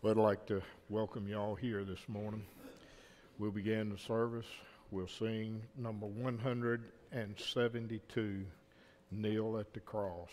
Well, I'd like to welcome you all here this morning. We'll begin the service. We'll sing number 172, Kneel at the Cross.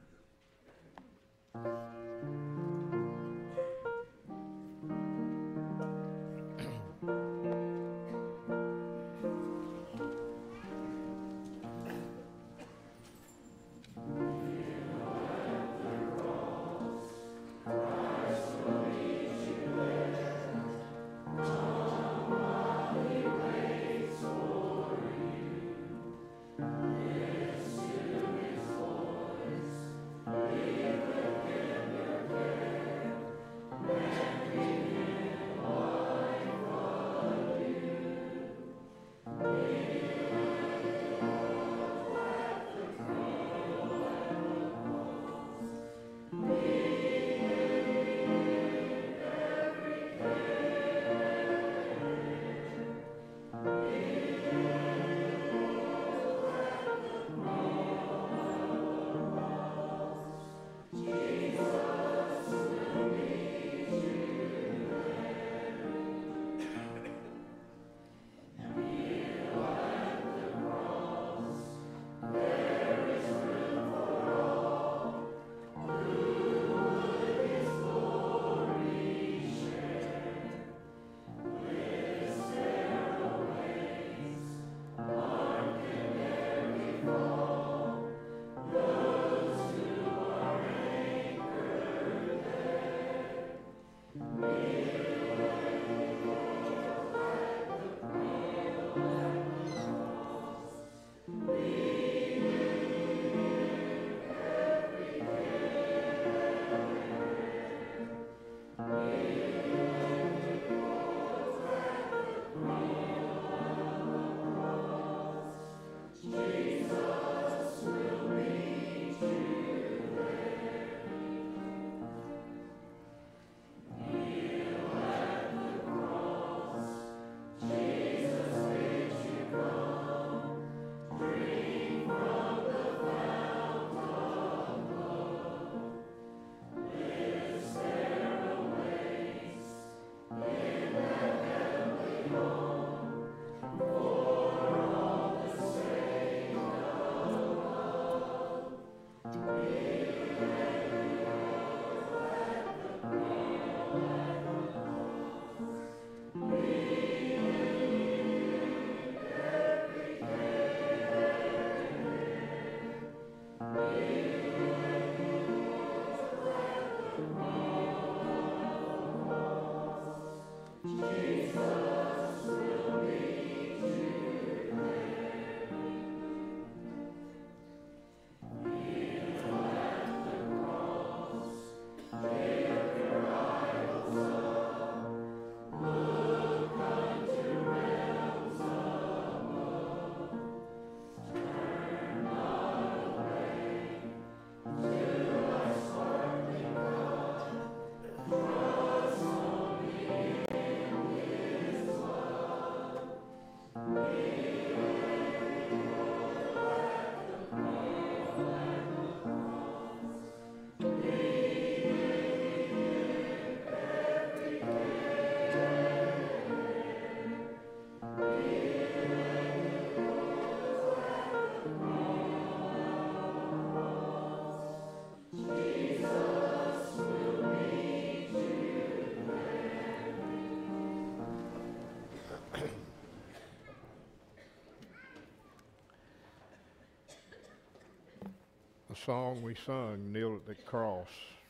The song we sung, Kneel at the Cross,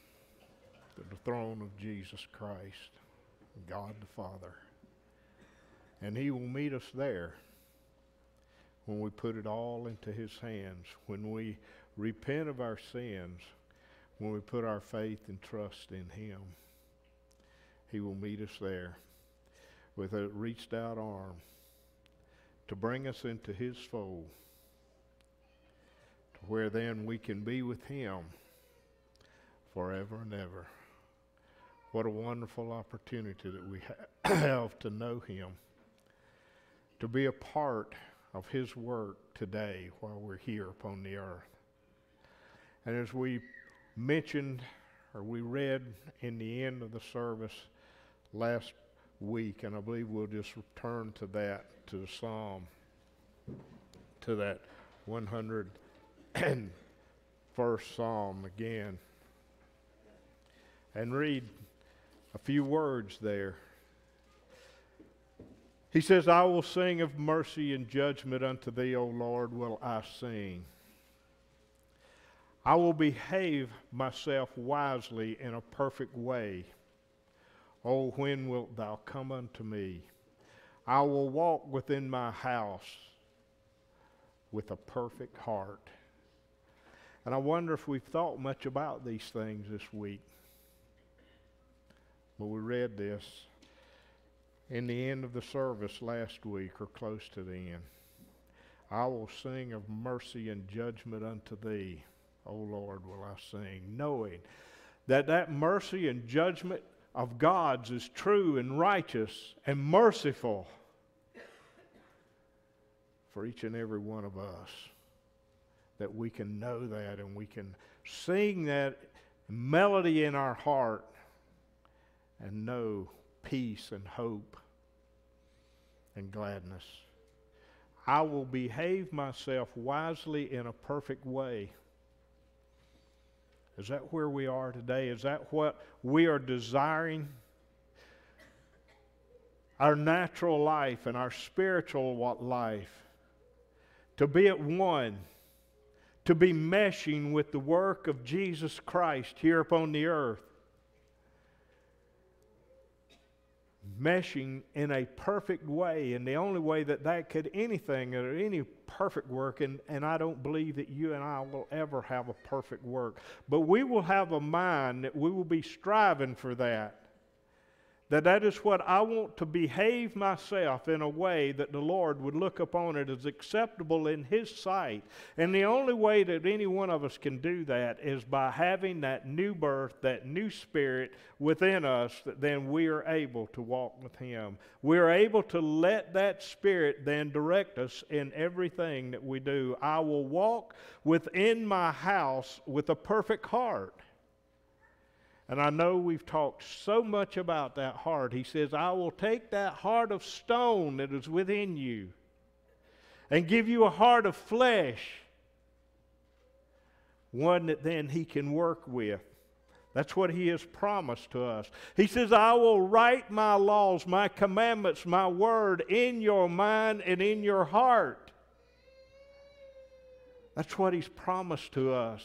to the throne of Jesus Christ, God the Father. And He will meet us there when we put it all into His hands, when we repent of our sins, when we put our faith and trust in Him. He will meet us there with a reached out arm to bring us into His fold, to where then we can be with Him forever and ever. What a wonderful opportunity that we have to know Him, to be a part of His work today while we're here upon the earth. And as we mentioned or we read in the end of the service last week, and I believe we'll just return to that, to the psalm, to that 101st psalm again, and read a few words there. He says, I will sing of mercy and judgment unto thee, O Lord, will I sing. I will behave myself wisely in a perfect way. Oh, when wilt thou come unto me? I will walk within my house with a perfect heart. And I wonder if we've thought much about these things this week. But we read this in the end of the service last week, or close to the end. I will sing of mercy and judgment unto thee, O Lord, will I sing, knowing that that mercy and judgment of God's is true and righteous and merciful for each and every one of us, that we can know that and we can sing that melody in our heart and know peace and hope and gladness. I will behave myself wisely in a perfect way. Is that where we are today? Is that what we are desiring? Our natural life and our spiritual life to be at one, to be meshing with the work of Jesus Christ here upon the earth. Meshing in a perfect way, and the only way that could anything or any perfect work, and I don't believe that you and I will ever have a perfect work, but we will have a mind that we will be striving for that is what I want to behave myself in a way that the Lord would look upon it as acceptable in His sight. And the only way that any one of us can do that is by having that new birth, that new spirit within us, that then we are able to walk with Him. We are able to let that spirit then direct us in everything that we do. I will walk within my house with a perfect heart. And I know we've talked so much about that heart. He says, I will take that heart of stone that is within you and give you a heart of flesh, one that then He can work with. That's what He has promised to us. He says, I will write my laws, my commandments, my word in your mind and in your heart. That's what He's promised to us.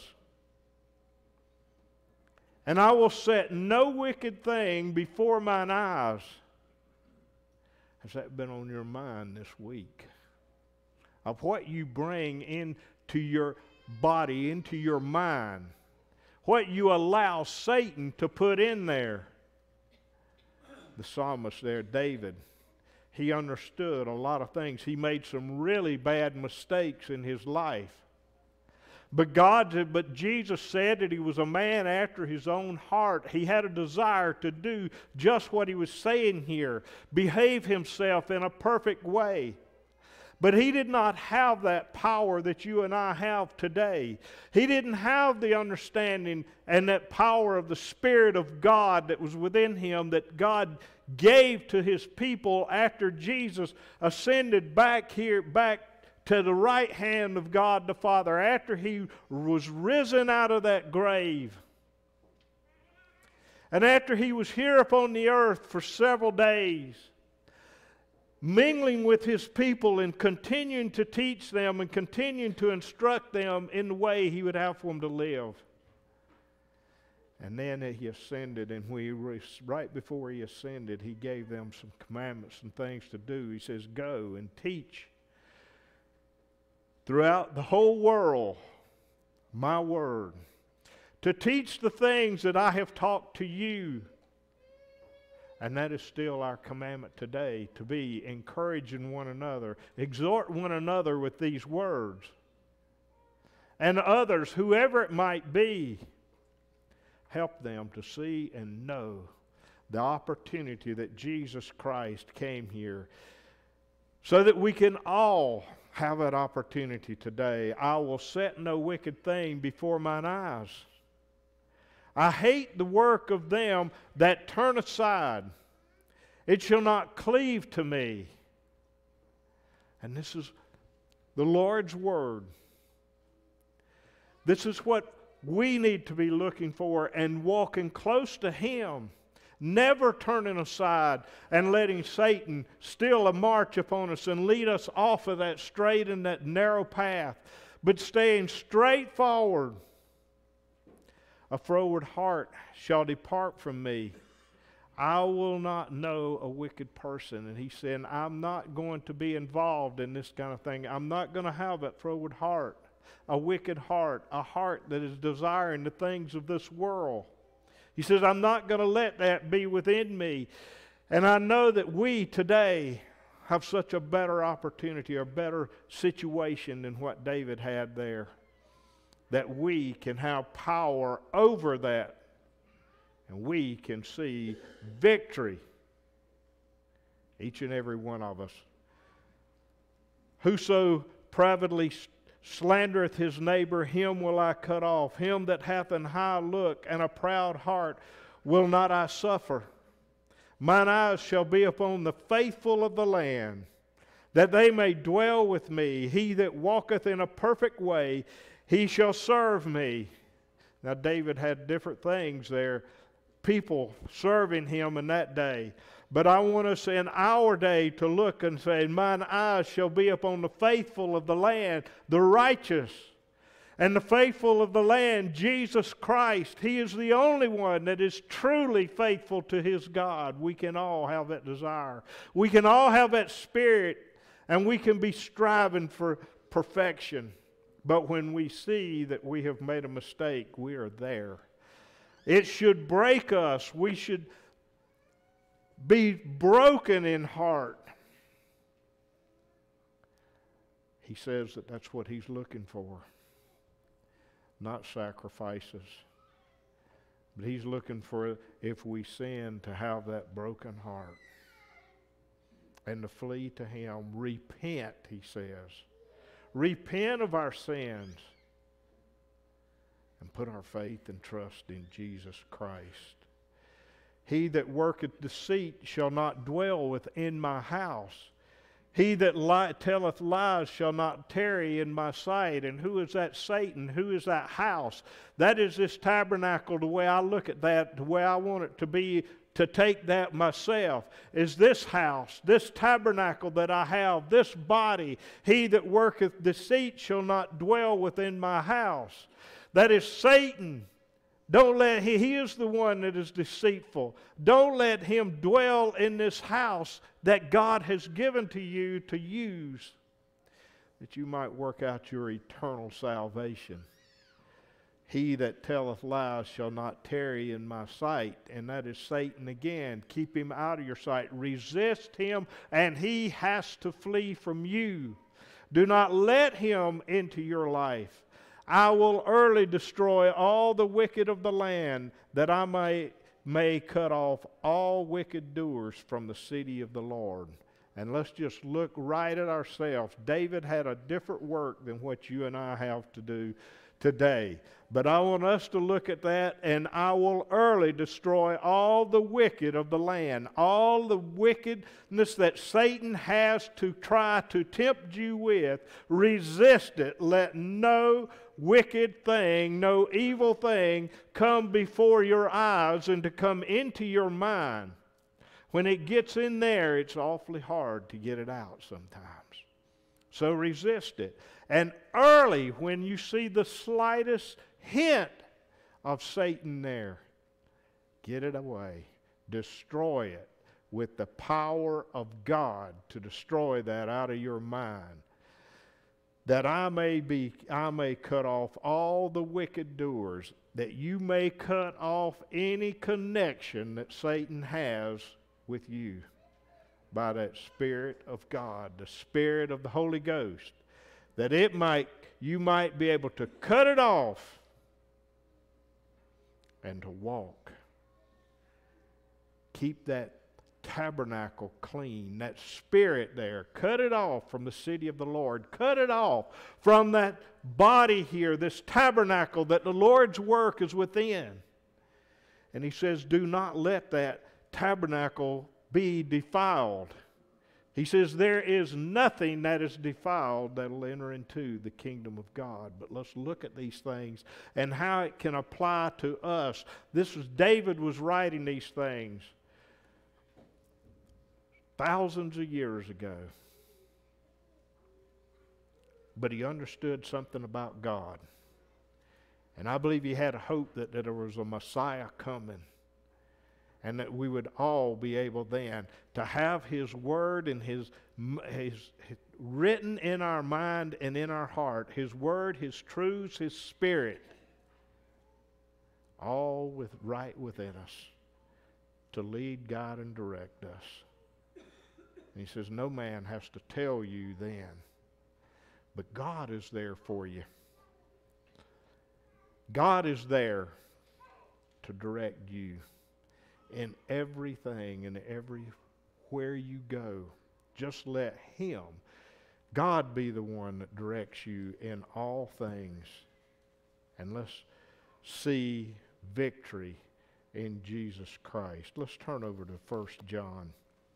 And I will set no wicked thing before mine eyes. Has that been on your mind this week? Of what you bring into your body, into your mind. What you allow Satan to put in there. The psalmist there, David, he understood a lot of things. He made some really bad mistakes in his life. But Jesus said that he was a man after His own heart. He had a desire to do just what he was saying here. Behave himself in a perfect way. But he did not have that power that you and I have today. He didn't have the understanding and that power of the Spirit of God that was within him, that God gave to His people after Jesus ascended back to the right hand of God the Father, after He was risen out of that grave. And after He was here upon the earth for several days, mingling with His people and continuing to teach them and continuing to instruct them in the way He would have for them to live. And then He ascended, and right before He ascended, He gave them some commandments and things to do. He says, go and teach throughout the whole world my word, to teach the things that I have taught to you. And that is still our commandment today, to be encouraging one another, exhort one another with these words. And others, whoever it might be, help them to see and know the opportunity that Jesus Christ came here so that we can all have that opportunity today. I will set no wicked thing before mine eyes. I hate the work of them that turn aside. It shall not cleave to me. And this is the Lord's word. This is what we need to be looking for and walking close to Him. Never turning aside and letting Satan steal a march upon us and lead us off of that straight and that narrow path, but staying straight forward. A froward heart shall depart from me. I will not know a wicked person. And he said, I'm not going to be involved in this kind of thing. I'm not going to have that froward heart, a wicked heart, a heart that is desiring the things of this world. He says, I'm not going to let that be within me. And I know that we today have such a better opportunity, a better situation than what David had there, that we can have power over that. And we can see victory, each and every one of us. Whoso privately slandereth his neighbor, him will I cut off. Him that hath an high look and a proud heart will not I suffer. Mine eyes shall be upon the faithful of the land, that they may dwell with me. He that walketh in a perfect way, he shall serve me. Now David had different things there, people serving him in that day. But I want us in our day to look and say, mine eyes shall be upon the faithful of the land, the righteous. And the faithful of the land, Jesus Christ, He is the only one that is truly faithful to His God. We can all have that desire. We can all have that spirit, and we can be striving for perfection. But when we see that we have made a mistake, we are there. It should break us. We should be broken in heart. He says that that's what He's looking for. Not sacrifices. But He's looking for, if we sin, to have that broken heart. And to flee to Him. Repent, He says. Repent of our sins. And put our faith and trust in Jesus Christ. He that worketh deceit shall not dwell within my house. He that telleth lies shall not tarry in my sight. And who is that Satan? Who is that house? That is this tabernacle, the way I look at that, the way I want it to be, to take that myself, is this house, this tabernacle that I have, this body. He that worketh deceit shall not dwell within my house. That is Satan. Don't let he is the one that is deceitful. Don't let him dwell in this house that God has given to you to use, that you might work out your eternal salvation. He that telleth lies shall not tarry in my sight. And that is Satan again. Keep him out of your sight. Resist him, and he has to flee from you. Do not let him into your life. I will early destroy all the wicked of the land, that I may cut off all wicked doers from the city of the Lord. And let's just look right at ourselves. David had a different work than what you and I have to do today. But I want us to look at that, and I will early destroy all the wicked of the land, all the wickedness that Satan has to try to tempt you with. Resist it. Let no wicked thing, no evil thing come before your eyes and to come into your mind. When it gets in there, it's awfully hard to get it out sometimes. So resist it. And early, when you see the slightest hint of Satan there, get it away. Destroy it with the power of God to destroy that out of your mind. That I may cut off all the wicked doers, that you may cut off any connection that Satan has with you by that Spirit of God, the Spirit of the Holy Ghost, that you might be able to cut it off and to walk. Keep that tabernacle clean, that spirit there. Cut it off from the city of the Lord. Cut it off from that body here, this tabernacle that the Lord's work is within. And he says, do not let that tabernacle be defiled. He says, there is nothing that is defiled that will enter into the kingdom of God. But let's look at these things and how it can apply to us. David was writing these things thousands of years ago. But he understood something about God. And I believe he had a hope that there was a Messiah coming. And that we would all be able then to have His Word and His written in our mind and in our heart. His Word, His truths, His Spirit. All right within us to lead, guide, and direct us. And he says, no man has to tell you then. But God is there for you. God is there to direct you in everything and everywhere you go. Just let Him, God, be the one that directs you in all things. And let's see victory in Jesus Christ. Let's turn over to 1 John.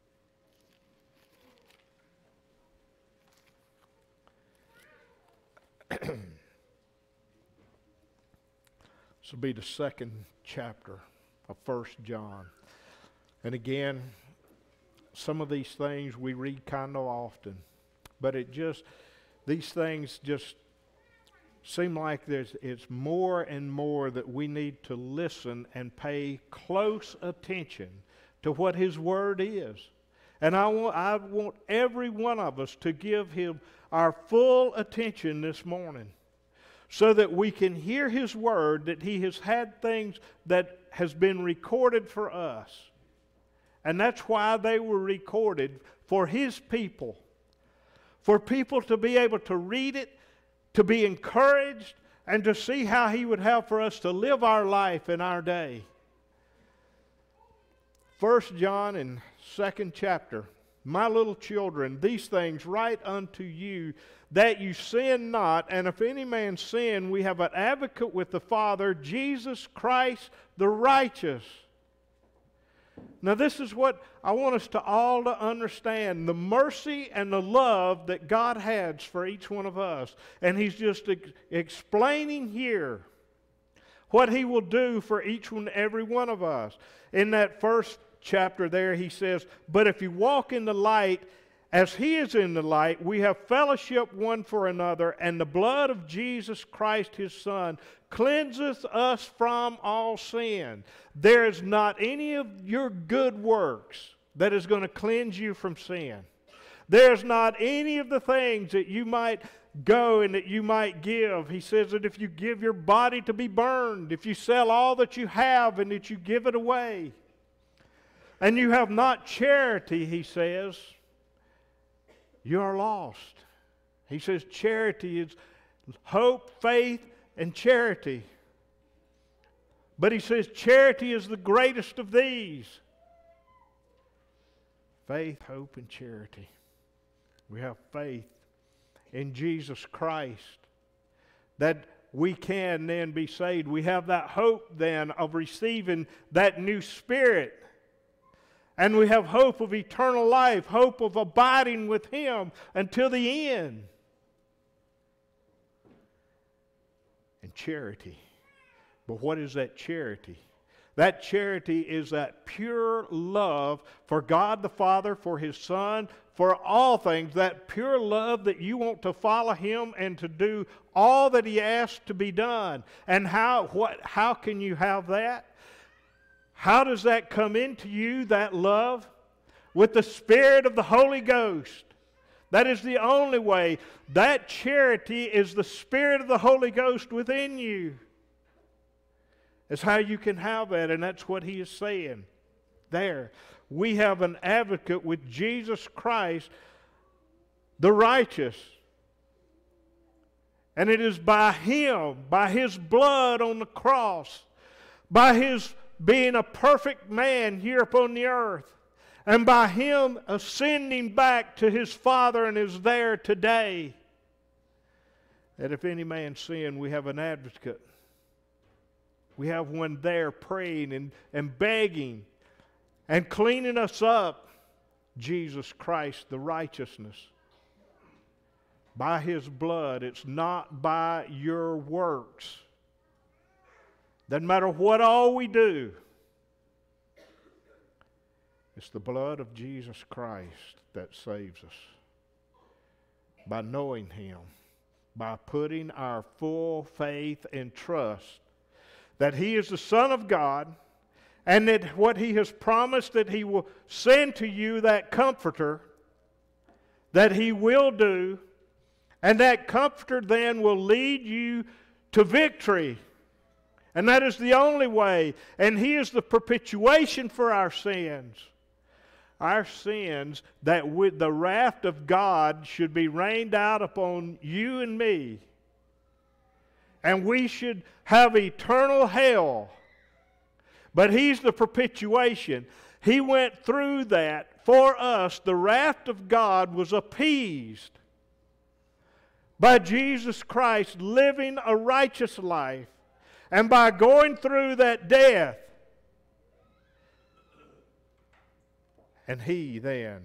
This will be the second chapter of 1 John. And again, some of these things we read kind of often, but these things just seem like it's more and more that we need to listen and pay close attention to what His Word is. And I want every one of us to give Him our full attention this morning, so that we can hear His Word, that He has had things that has been recorded for us. And that's why they were recorded, for His people. For people to be able to read it, to be encouraged, and to see how He would have for us to live our life in our day. 1 John in 2nd chapter. My little children, these things write unto you, that you sin not. And if any man sin, we have an advocate with the Father, Jesus Christ the righteous. Now this is what I want us to all to understand. The mercy and the love that God has for each one of us. And He's just explaining here what He will do for each and every one of us. In that first chapter there, he says, but if you walk in the light as He is in the light, we have fellowship one for another, and the blood of Jesus Christ His Son cleanseth us from all sin. There is not any of your good works that is going to cleanse you from sin. There's not any of the things that you might go and that you might give. He says that if you give your body to be burned, if you sell all that you have and that you give it away, and you have not charity, he says, you are lost. He says charity is hope, faith, and charity. But he says charity is the greatest of these. Faith, hope, and charity. We have faith in Jesus Christ that we can then be saved. We have that hope then of receiving that new spirit. And we have hope of eternal life, hope of abiding with Him until the end. And charity. But what is that charity? That charity is that pure love for God the Father, for His Son, for all things. That pure love that you want to follow Him and to do all that He asks to be done. And how can you have that? How does that come into you, that love? With the Spirit of the Holy Ghost. That is the only way. That charity is the Spirit of the Holy Ghost within you. That's how you can have that, and that's what he is saying there. We have an advocate with Jesus Christ, the righteous. And it is by Him, by His blood on the cross, by His being a perfect man here upon the earth, and by Him ascending back to His Father and is there today, that if any man sin, we have an advocate We have one there praying and begging and cleaning us up. Jesus Christ, the righteousness. By His blood. It's not by your works. Doesn't matter what all we do. It's the blood of Jesus Christ that saves us. By knowing Him. By putting our full faith and trust that He is the Son of God, and that what He has promised that He will send to you, that Comforter, that He will do, and that Comforter then will lead you to victory. And that is the only way. And He is the propitiation for our sins. Our sins, that with the wrath of God should be rained out upon you and me. And we should have eternal hell. But He's the propitiation. He went through that for us. The wrath of God was appeased by Jesus Christ living a righteous life. And by going through that death. And He then,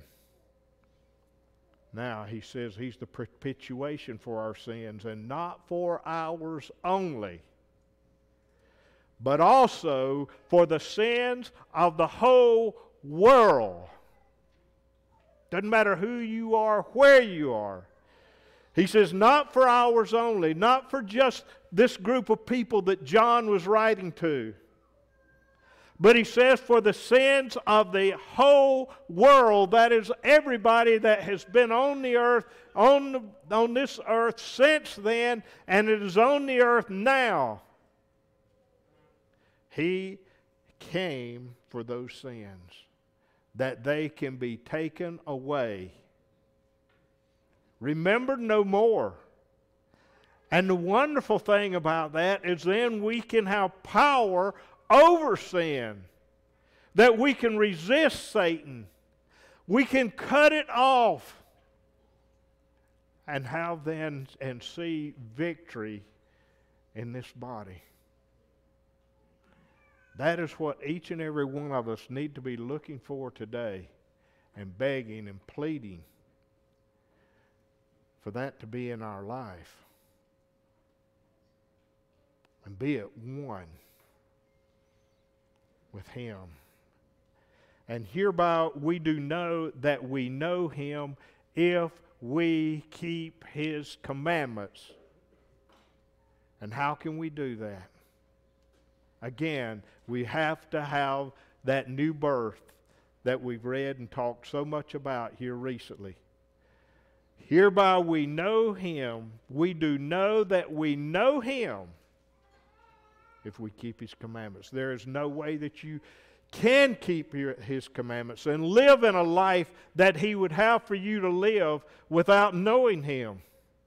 now He says He's the propitiation for our sins, and not for ours only, but also for the sins of the whole world. Doesn't matter who you are, where you are. He says not for ours only, not for just this group of people that John was writing to. But he says for the sins of the whole world, that is everybody that has been on the earth, on this earth since then, and it is on the earth now. He came for those sins, that they can be taken away. Remembered no more. And the wonderful thing about that is then we can have power over sin, that we can resist Satan, we can cut it off, and have then and see victory in this body. That is what each and every one of us need to be looking for today, and begging and pleading for that to be in our life, and be at one with Him. And hereby we do know that we know Him if we keep His commandments. And how can we do that? Again, we have to have that new birth that we've read and talked so much about here recently. Hereby we know Him. We do know that we know Him if we keep His commandments. There is no way that you can keep His commandments and live in a life that He would have for you to live without knowing Him.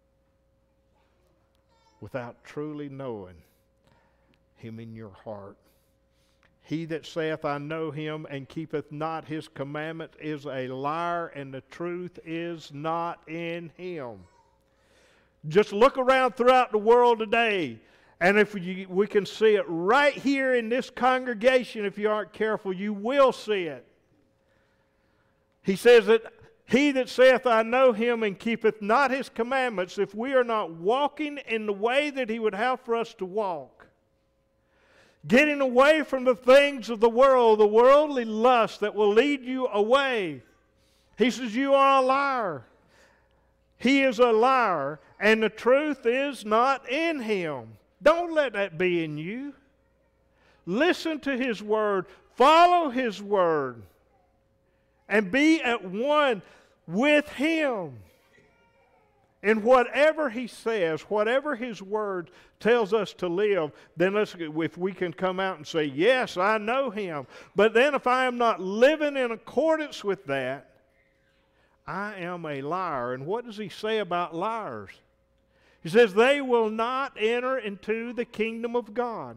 Without truly knowing Him in your heart. He that saith, I know Him, and keepeth not His commandment is a liar, and the truth is not in him. Just look around throughout the world today. And if we can see it right here in this congregation, if you aren't careful, you will see it. He says that he that saith, I know Him, and keepeth not His commandments, if we are not walking in the way that He would have for us to walk, getting away from the things of the world, the worldly lust that will lead you away. He says, you are a liar. He is a liar, and the truth is not in Him. Don't let that be in you. Listen to His Word. Follow His Word. And be at one with Him. And whatever He says, whatever His Word tells us to live, then if we can come out and say, yes, I know Him. But then if I am not living in accordance with that, I am a liar. And what does He say about liars? He says, they will not enter into the kingdom of God.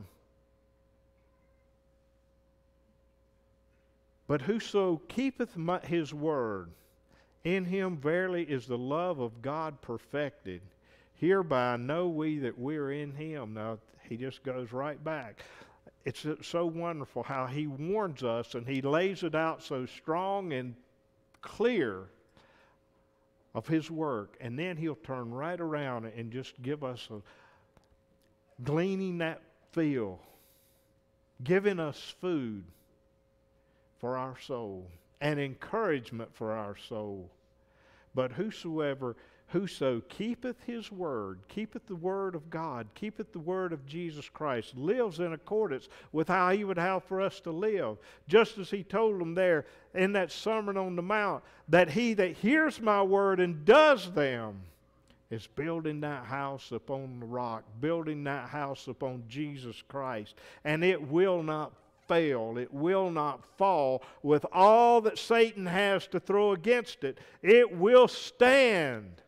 But whoso keepeth His word, in him verily is the love of God perfected. Hereby know we that we're in Him. Now, he just goes right back. it's so wonderful how he warns us and he lays it out so strong and clear of his work. And then he'll turn right around and just give us a gleaning that field, giving us food for our soul and encouragement for our soul. But whoso keepeth his word, keepeth the word of God, keepeth the word of Jesus Christ, lives in accordance with how he would have for us to live. Just as he told them there in that Sermon on the Mount, that he that hears my word and does them is building that house upon the rock, building that house upon Jesus Christ. And it will not fail. It will not fall with all that Satan has to throw against it. It will stand.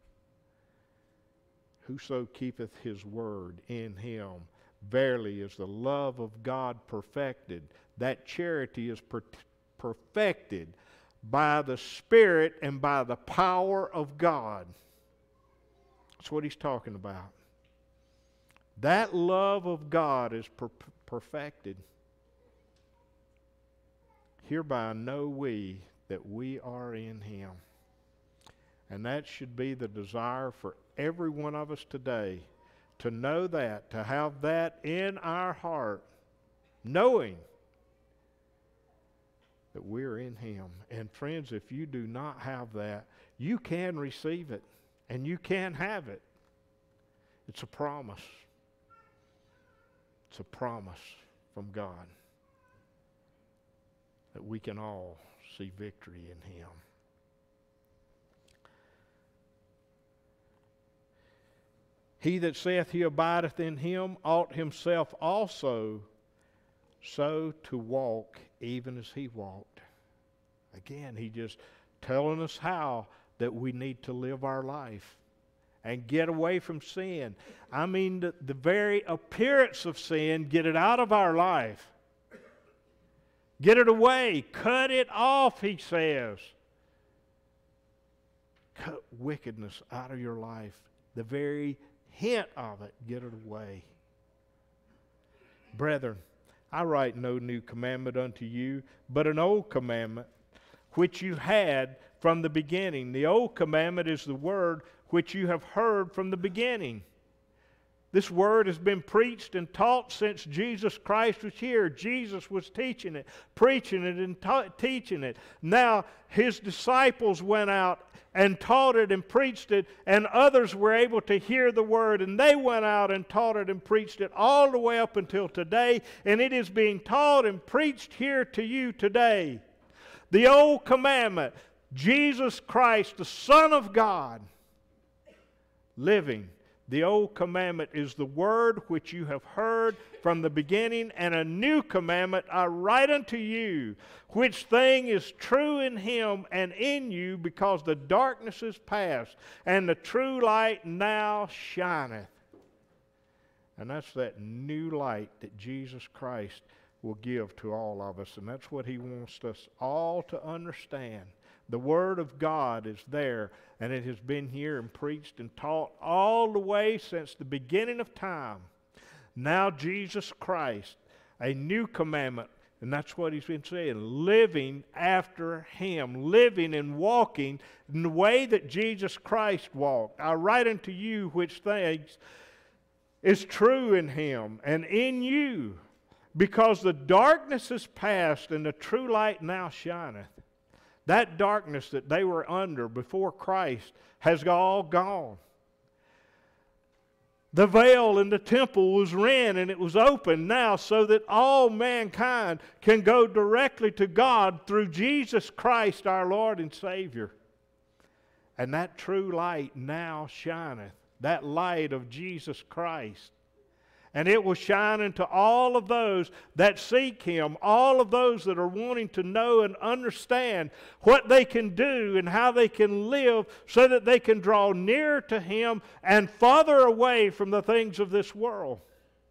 Whoso keepeth his word, in him verily is the love of God perfected. That charity is perfected by the Spirit and by the power of God. That's what he's talking about. That love of God is perfected. Hereby know we that we are in him. And that should be the desire for every one of us today, to know that, to have that in our heart, knowing that we're in him. And friends, if you do not have that, you can receive it and you can have it. It's a promise. It's a promise from God that we can all see victory in him. He that saith he abideth in him ought himself also so to walk even as he walked. Again, he just telling us how that we need to live our life and get away from sin. I mean, the very appearance of sin, get it out of our life. Get it away. Cut it off, he says. Cut wickedness out of your life. The very hint of it, get it away. Brethren, I write no new commandment unto you, but an old commandment which you had from the beginning. The old commandment is the word which you have heard from the beginning. This word has been preached and taught since Jesus Christ was here. Jesus was teaching it, preaching it, and teaching it. Now, his disciples went out and taught it and preached it, and others were able to hear the word, and they went out and taught it and preached it all the way up until today, and it is being taught and preached here to you today. The old commandment, Jesus Christ, the Son of God, living. The old commandment is the word which you have heard from the beginning, and a new commandment I write unto you, which thing is true in him and in you, because the darkness is past, and the true light now shineth. And that's that new light that Jesus Christ will give to all of us, and that's what he wants us all to understand. The Word of God is there, and it has been here and preached and taught all the way since the beginning of time. Now Jesus Christ, a new commandment, and that's what he's been saying, living after him, living and walking in the way that Jesus Christ walked. I write unto you which things is true in him and in you, because the darkness is past and the true light now shineth. That darkness that they were under before Christ has all gone. The veil in the temple was rent and it was open now so that all mankind can go directly to God through Jesus Christ our Lord and Savior. And that true light now shineth, that light of Jesus Christ. And it will shine into all of those that seek him, all of those that are wanting to know and understand what they can do and how they can live so that they can draw nearer to him and farther away from the things of this world.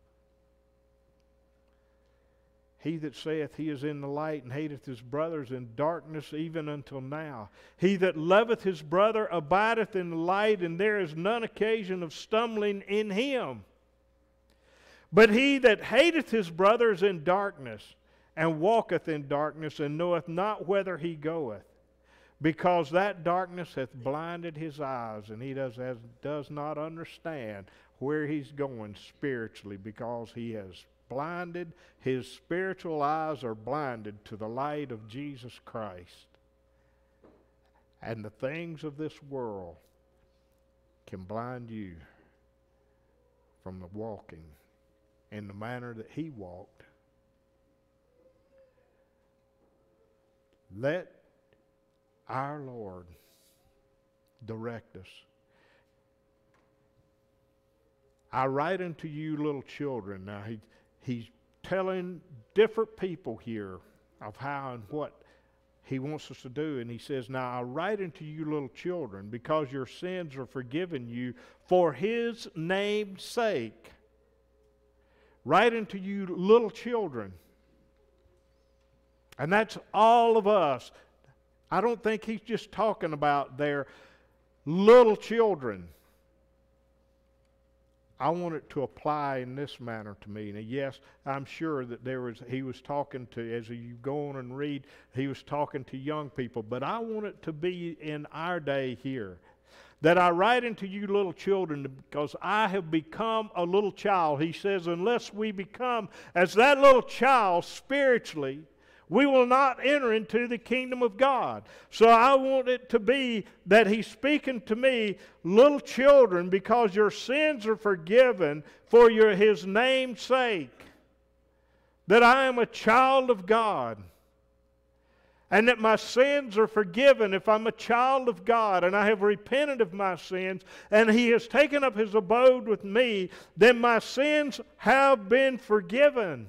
He that saith he is in the light and hateth his brother is in darkness even until now. He that loveth his brother abideth in the light, and there is none occasion of stumbling in him. But he that hateth his brother is in darkness, and walketh in darkness, and knoweth not whither he goeth, because that darkness hath blinded his eyes, and he does not understand where he's going spiritually, because he has blinded, his spiritual eyes are blinded to the light of Jesus Christ. And the things of this world can blind you from the walking in the manner that he walked. Let our Lord direct us. I write unto you little children. Now he's telling different people here of how and what he wants us to do. And he says, now I write unto you little children, because your sins are forgiven you for his name's sake. Write unto you little children. And that's all of us. I don't think he's just talking about their little children. I want it to apply in this manner to me. Now, yes, I'm sure that he was talking to, as you go on and read, he was talking to young people. But I want it to be in our day here. That I write unto you little children, because I have become a little child. He says, unless we become as that little child spiritually, we will not enter into the kingdom of God. So I want it to be that he's speaking to me, little children, because your sins are forgiven for his name's sake. That I am a child of God. And that my sins are forgiven if I'm a child of God and I have repented of my sins and he has taken up his abode with me, then my sins have been forgiven.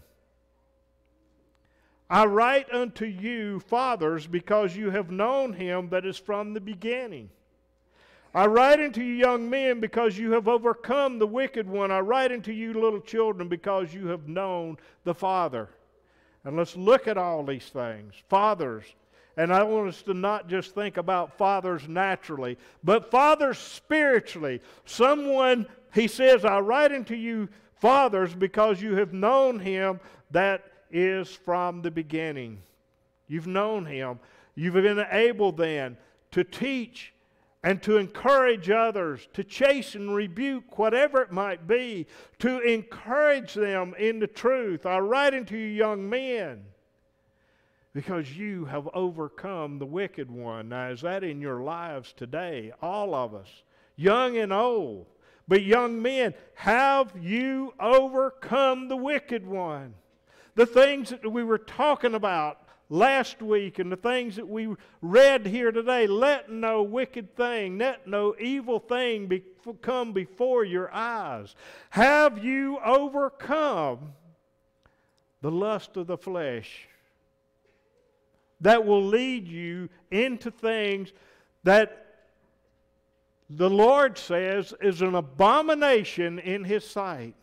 I write unto you, fathers, because you have known him that is from the beginning. I write unto you, young men, because you have overcome the wicked one. I write unto you, little children, because you have known the Father. And let's look at all these things. Fathers. And I want us to not just think about fathers naturally, but fathers spiritually. Someone, he says, I write unto you, fathers, because you have known him that is from the beginning. You've known him. You've been able then to teach and to encourage others, to chasten, rebuke, whatever it might be, to encourage them in the truth. I write unto you, young men, because you have overcome the wicked one. Now, is that in your lives today? All of us, young and old. But young men, have you overcome the wicked one? The things that we were talking about last week and the things that we read here today, let no wicked thing, let no evil thing come before your eyes. Have you overcome the lust of the flesh that will lead you into things that the Lord says is an abomination in his sight?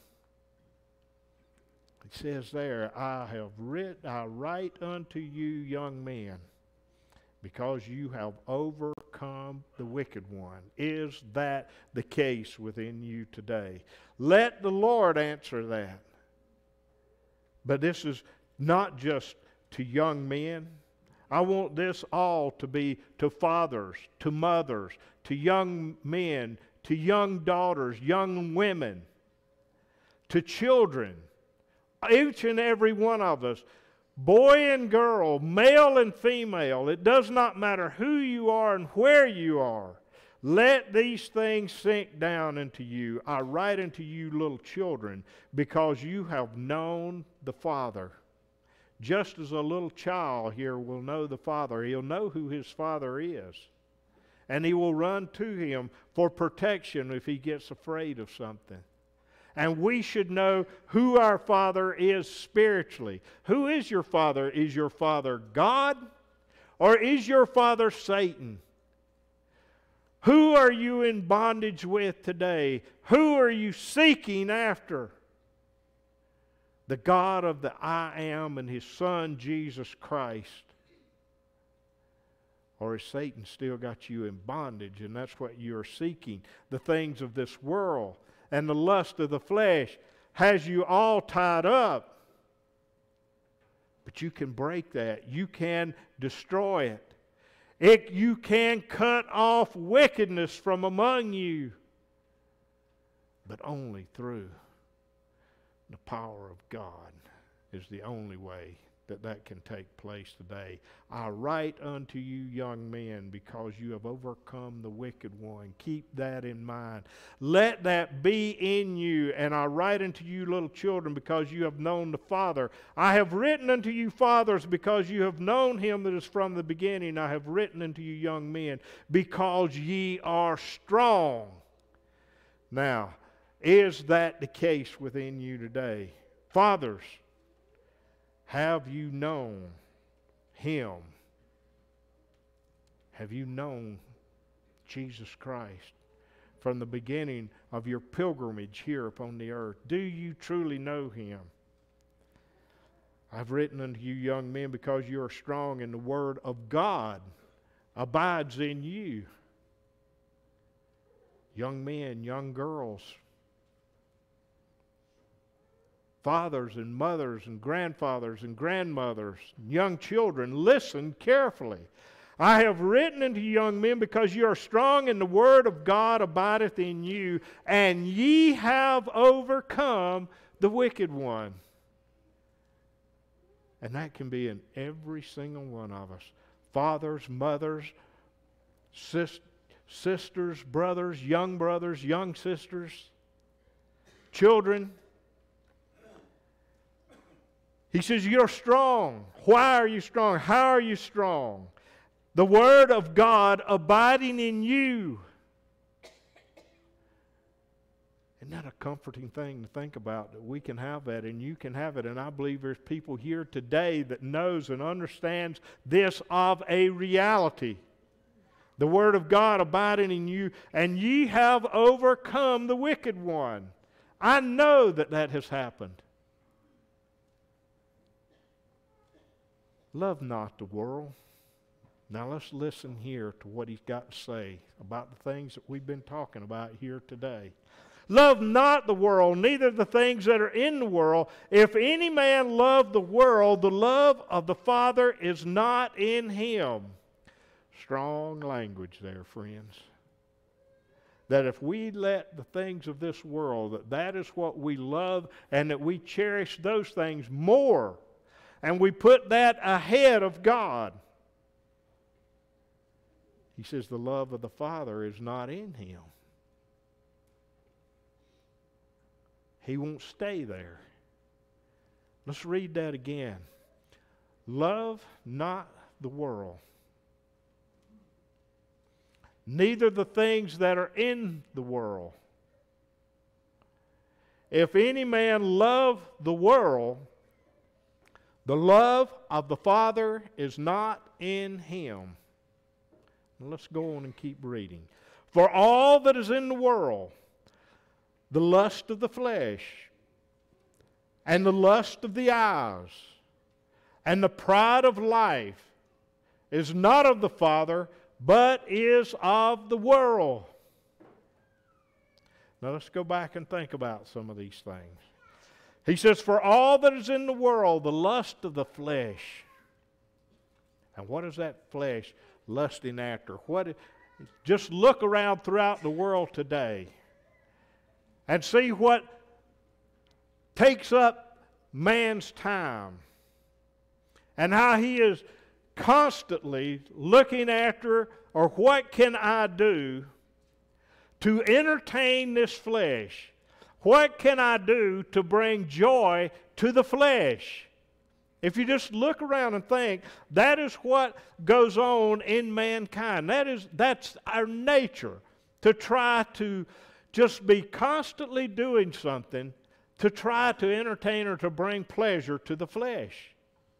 It says there, I write unto you, young men, because you have overcome the wicked one. Is that the case within you today? Let the Lord answer that. But this is not just to young men. I want this all to be to fathers, to mothers, to young men, to young daughters, young women, to children. Each and every one of us, boy and girl, male and female, it does not matter who you are and where you are. Let these things sink down into you. I write unto you, little children, because you have known the Father. Just as a little child here will know the Father, he'll know who his Father is. And he will run to him for protection if he gets afraid of something. And we should know who our Father is spiritually. Who is your Father? Is your Father God? Or is your Father Satan? Who are you in bondage with today? Who are you seeking after? The God of the I Am and his Son, Jesus Christ. Or has Satan still got you in bondage and that's what you're seeking? The things of this world and the lust of the flesh has you all tied up. But you can break that. You can destroy it. You can cut off wickedness from among you. But only through the power of God is the only way that can take place today. I write unto you, young men, because you have overcome the wicked one. Keep that in mind. Let that be in you. And I write unto you, little children, because you have known the Father. I have written unto you, fathers, because you have known him that is from the beginning. I have written unto you, young men, because ye are strong. Now, is that the case within you today? Fathers, have you known him? Have you known Jesus Christ from the beginning of your pilgrimage here upon the earth? Do you truly know him? I've written unto you, young men, because you are strong, and the word of God abides in you. Young men, young girls, fathers and mothers and grandfathers and grandmothers, young children, listen carefully. I have written unto you, young men, because you are strong, and the word of God abideth in you, and ye have overcome the wicked one. And that can be in every single one of us. Fathers, mothers, sisters, brothers, young sisters, children. He says, you're strong. Why are you strong? How are you strong? The Word of God abiding in you. Isn't that a comforting thing to think about, that we can have that and you can have it? And I believe there's people here today that knows and understands this of a reality. The Word of God abiding in you, and ye have overcome the wicked one. I know that has happened. Love not the world. Now let's listen here to what he's got to say about the things that we've been talking about here today. Love not the world, neither the things that are in the world. If any man love the world, the love of the Father is not in him. Strong language there, friends. That if we let the things of this world, that is what we love, and that we cherish those things more, and we put that ahead of God. He says the love of the Father is not in him. He won't stay there. Let's read that again. Love not the world, neither the things that are in the world. If any man love the world, the love of the Father is not in him. Now let's go on and keep reading. For all that is in the world, the lust of the flesh, and the lust of the eyes, and the pride of life, is not of the Father, but is of the world. Now let's go back and think about some of these things. He says, for all that is in the world, the lust of the flesh. And what is that flesh lusting after? Just look around throughout the world today and see what takes up man's time, and how he is constantly looking after, or what can I do to entertain this flesh? What can I do to bring joy to the flesh? If you just look around and think, that is what goes on in mankind. That's our nature, to try to just be constantly doing something to try to entertain or to bring pleasure to the flesh.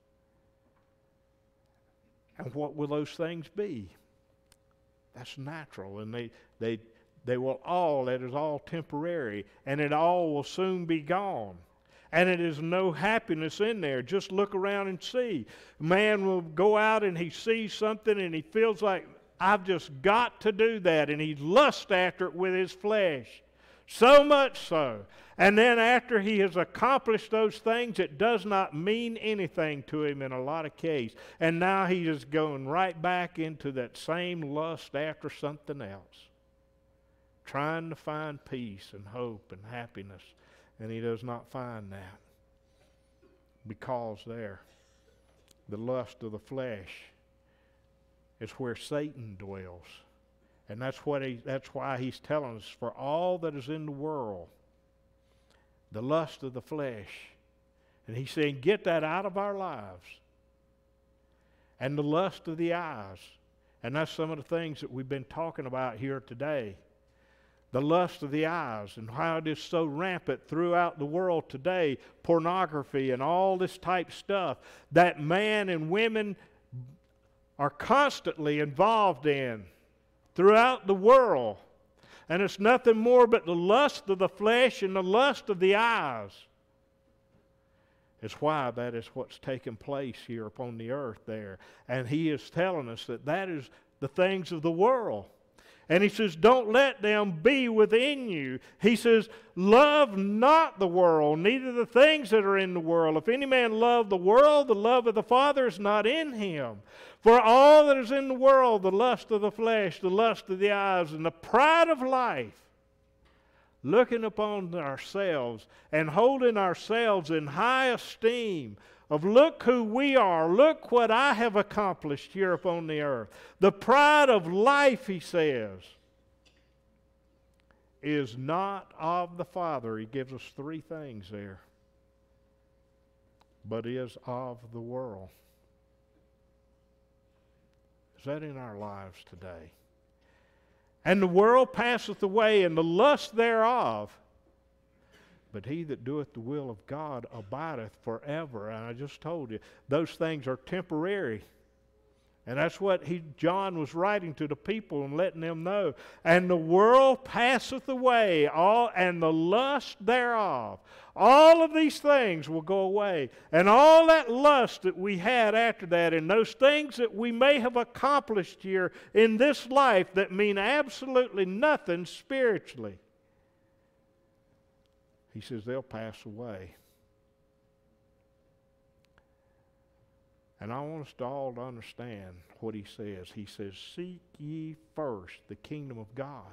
And what will those things be? That's natural, and they will all, that is all temporary, and it all will soon be gone. And it is no happiness in there. Just look around and see. Man will go out and he sees something and he feels like, I've just got to do that, and he lusts after it with his flesh. So much so. And then after he has accomplished those things, it does not mean anything to him in a lot of cases. And now he is going right back into that same lust after something else, trying to find peace and hope and happiness. And he does not find that, because there, the lust of the flesh is where Satan dwells. And that's why he's telling us, for all that is in the world, the lust of the flesh. And he's saying, get that out of our lives. And the lust of the eyes. And that's some of the things that we've been talking about here today. The lust of the eyes, and how it is so rampant throughout the world today. Pornography and all this type stuff that man and women are constantly involved in throughout the world. And it's nothing more but the lust of the flesh and the lust of the eyes. It's why that is what's taking place here upon the earth there. And he is telling us that that is the things of the world. And he says, don't let them be within you. He says, love not the world, neither the things that are in the world. If any man love the world, the love of the Father is not in him. For all that is in the world, the lust of the flesh, the lust of the eyes, and the pride of life, looking upon ourselves and holding ourselves in high esteem, of look who we are, look what I have accomplished here upon the earth. The pride of life, he says, is not of the Father. He gives us three things there. But is of the world. Is that in our lives today? And the world passeth away, and the lust thereof. But he that doeth the will of God abideth forever. And I just told you, those things are temporary. And that's what John was writing to the people and letting them know. And the world passeth away, and the lust thereof. All of these things will go away. And all that lust that we had after that, and those things that we may have accomplished here in this life that mean absolutely nothing spiritually, he says they'll pass away. And I want us to all to understand what he says. He says, seek ye first the kingdom of God.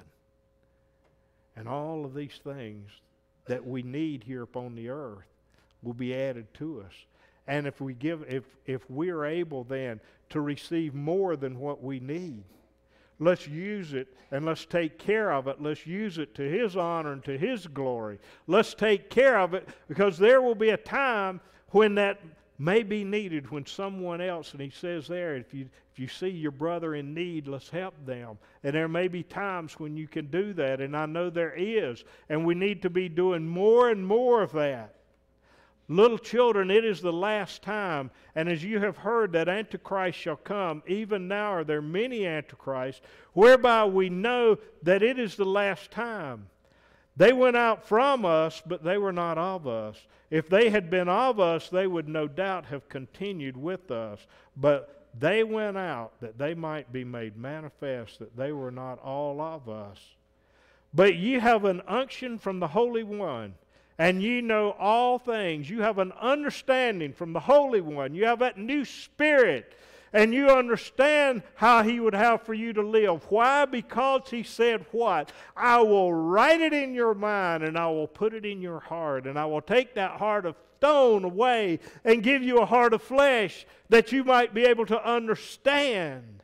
And all of these things that we need here upon the earth will be added to us. And if we are able then to receive more than what we need, let's use it and let's take care of it. Let's use it to his honor and to his glory. Let's take care of it, because there will be a time when that may be needed, when someone else, and he says there, if you see your brother in need, let's help them. And there may be times when you can do that, and I know there is, and we need to be doing more and more of that. Little children, it is the last time, and as you have heard that Antichrist shall come, even now are there many Antichrists, whereby we know that it is the last time. They went out from us, but they were not of us. If they had been of us, they would no doubt have continued with us. But they went out that they might be made manifest that they were not all of us. But ye have an unction from the Holy One, and ye know all things. You have an understanding from the Holy One. You have that new spirit. And you understand how he would have for you to live. Why? Because he said what? I will write it in your mind, and I will put it in your heart. And I will take that heart of stone away and give you a heart of flesh, that you might be able to understand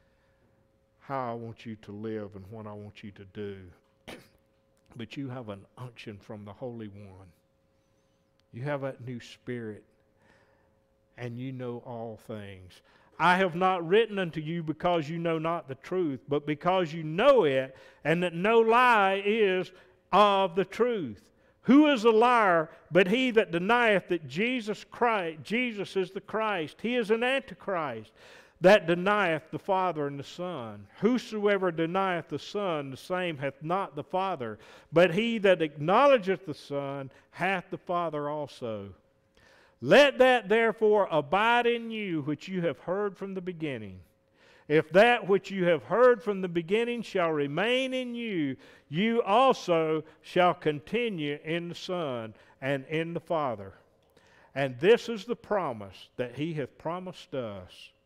how I want you to live and what I want you to do. But you have an unction from the Holy One. You have that new spirit, and you know all things. I have not written unto you because you know not the truth, but because you know it, and that no lie is of the truth. Who is a liar but he that denieth that Jesus is the Christ? He is an Antichrist that denieth the Father and the Son. Whosoever denieth the Son, the same hath not the Father. But he that acknowledgeth the Son hath the Father also. Let that therefore abide in you which you have heard from the beginning. if that which you have heard from the beginning shall remain in you, you also shall continue in the Son and in the Father. And this is the promise that he hath promised us,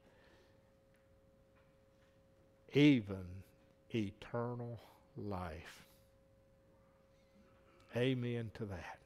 even eternal life. Amen to that.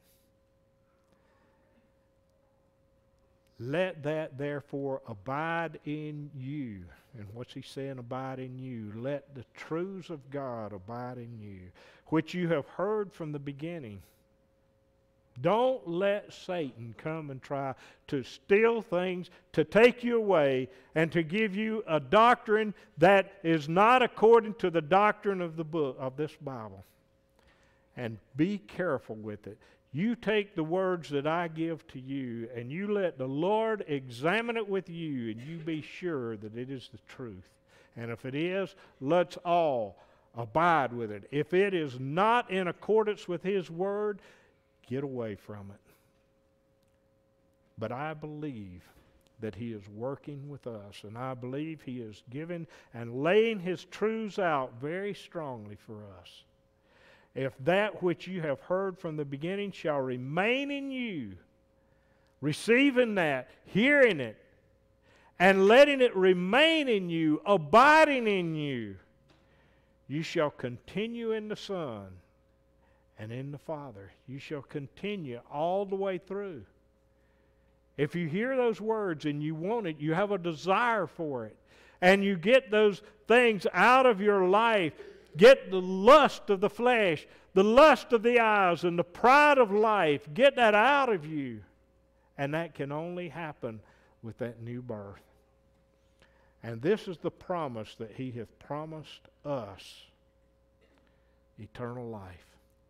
Let that therefore abide in you. And what's he saying, abide in you? Let the truths of God abide in you, which you have heard from the beginning. Don't let Satan come and try to steal things, to take you away, and to give you a doctrine that is not according to the doctrine of the book of this Bible. And be careful with it. You take the words that I give to you, and you let the Lord examine it with you, and you be sure that it is the truth. And if it is, let's all abide with it. If it is not in accordance with His Word, get away from it. But I believe that He is working with us, and I believe He is giving and laying His truths out very strongly for us. If that which you have heard from the beginning shall remain in you, receiving that, hearing it, and letting it remain in you, abiding in you, you shall continue in the Son and in the Father. You shall continue all the way through. If you hear those words and you want it, you have a desire for it, and you get those things out of your life, get the lust of the flesh, the lust of the eyes, and the pride of life, get that out of you. And that can only happen with that new birth. And this is the promise that He hath promised us, eternal life.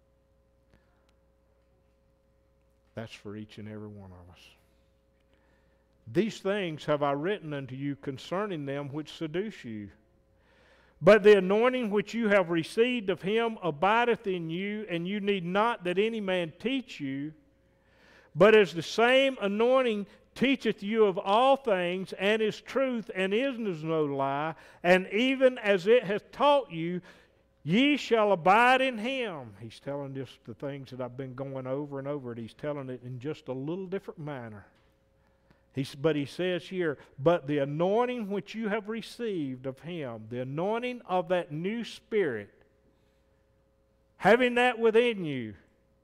That's for each and every one of us. These things have I written unto you concerning them which seduce you. But the anointing which you have received of Him abideth in you, and you need not that any man teach you. But as the same anointing teacheth you of all things, and is truth, and is no lie, and even as it hath taught you, ye shall abide in Him. He's telling us the things that I've been going over and over, and He's telling it in just a little different manner. But he says here, but the anointing which you have received of Him, the anointing of that new Spirit, having that within you,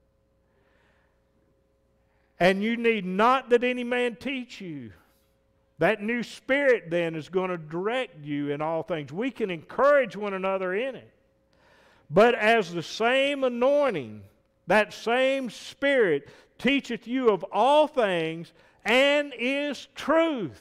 and you need not that any man teach you. That new Spirit then is going to direct you in all things. We can encourage one another in it. But as the same anointing, that same Spirit teacheth you of all things, and is truth.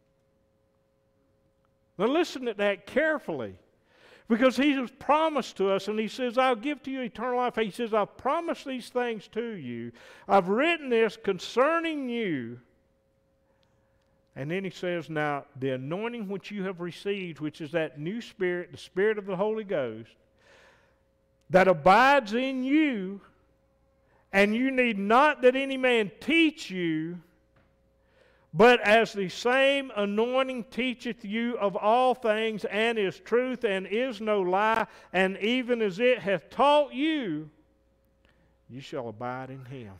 Now listen to that carefully. Because He has promised to us, and He says, I'll give to you eternal life. He says, I've promised these things to you. I've written this concerning you. And then He says, now, the anointing which you have received, which is that new Spirit, the Spirit of the Holy Ghost, that abides in you, and you need not that any man teach you, but as the same anointing teacheth you of all things, and is truth, and is no lie, and even as it hath taught you, you shall abide in Him.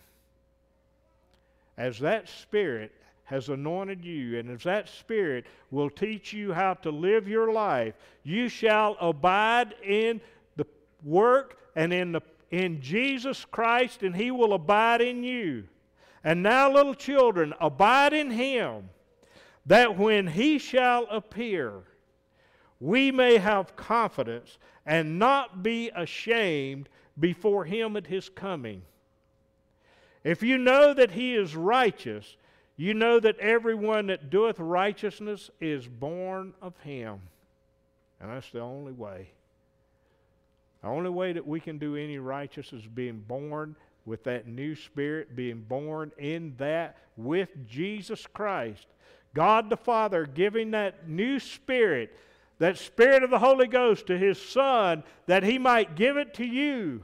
As that Spirit has anointed you, and as that Spirit will teach you how to live your life, you shall abide in the work and in Jesus Christ, and He will abide in you. And now, little children, abide in Him, that when He shall appear, we may have confidence and not be ashamed before Him at His coming. If you know that He is righteous, you know that everyone that doeth righteousness is born of Him. And that's the only way. The only way that we can do any righteousness is being born with that new Spirit, being born in that with Jesus Christ. God the Father giving that new Spirit, that Spirit of the Holy Ghost to His Son, that He might give it to you.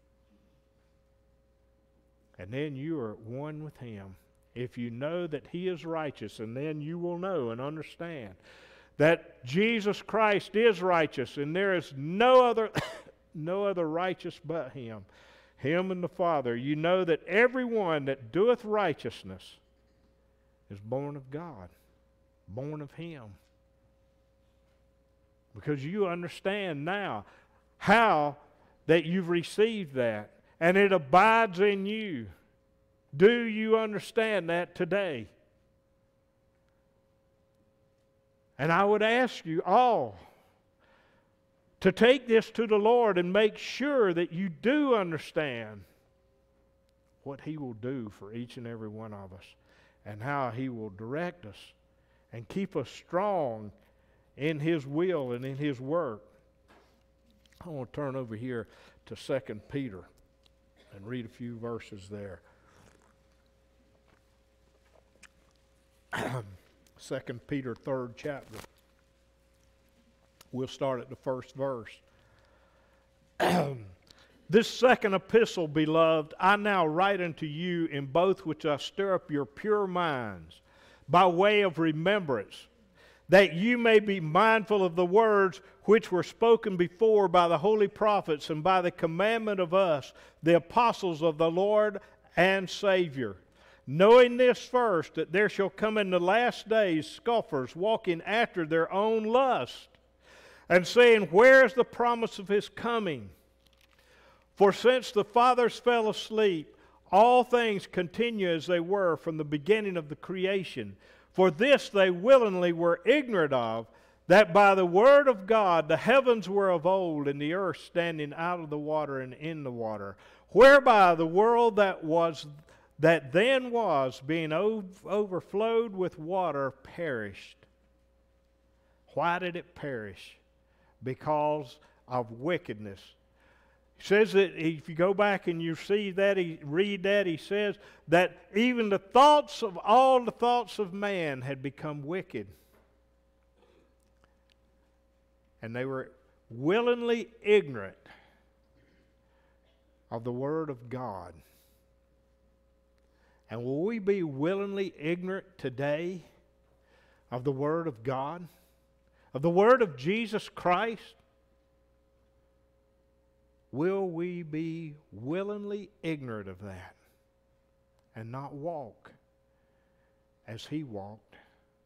And then you are at one with Him. If you know that He is righteous, and then you will know and understand that Jesus Christ is righteous, and there is no other no other righteous but Him, Him and the Father, you know that everyone that doeth righteousness is born of God, born of Him. Because you understand now how that you've received that, and it abides in you. Do you understand that today? And I would ask you all to take this to the Lord and make sure that you do understand what He will do for each and every one of us, and how He will direct us and keep us strong in His will and in His work. I want to turn over here to 2 Peter and read a few verses there. 2 Peter, 3rd chapter. We'll start at the first verse. This second epistle, beloved, I now write unto you, in both which I stir up your pure minds, by way of remembrance, that you may be mindful of the words which were spoken before by the holy prophets, and by the commandment of us, the apostles of the Lord and Savior. Knowing this first, that there shall come in the last days scoffers, walking after their own lust, and saying, where is the promise of His coming? For since the fathers fell asleep, all things continue as they were from the beginning of the creation. For this they willingly were ignorant of, that by the word of God the heavens were of old, and the earth standing out of the water and in the water, whereby the world that then was, being overflowed with water, perished. Why did it perish? Because of wickedness. He says that if you go back and you see that, read that, he says that even all the thoughts of man had become wicked. And they were willingly ignorant of the Word of God. And will we be willingly ignorant today of the Word of God? Of the Word of Jesus Christ? Will we be willingly ignorant of that and not walk as He walked?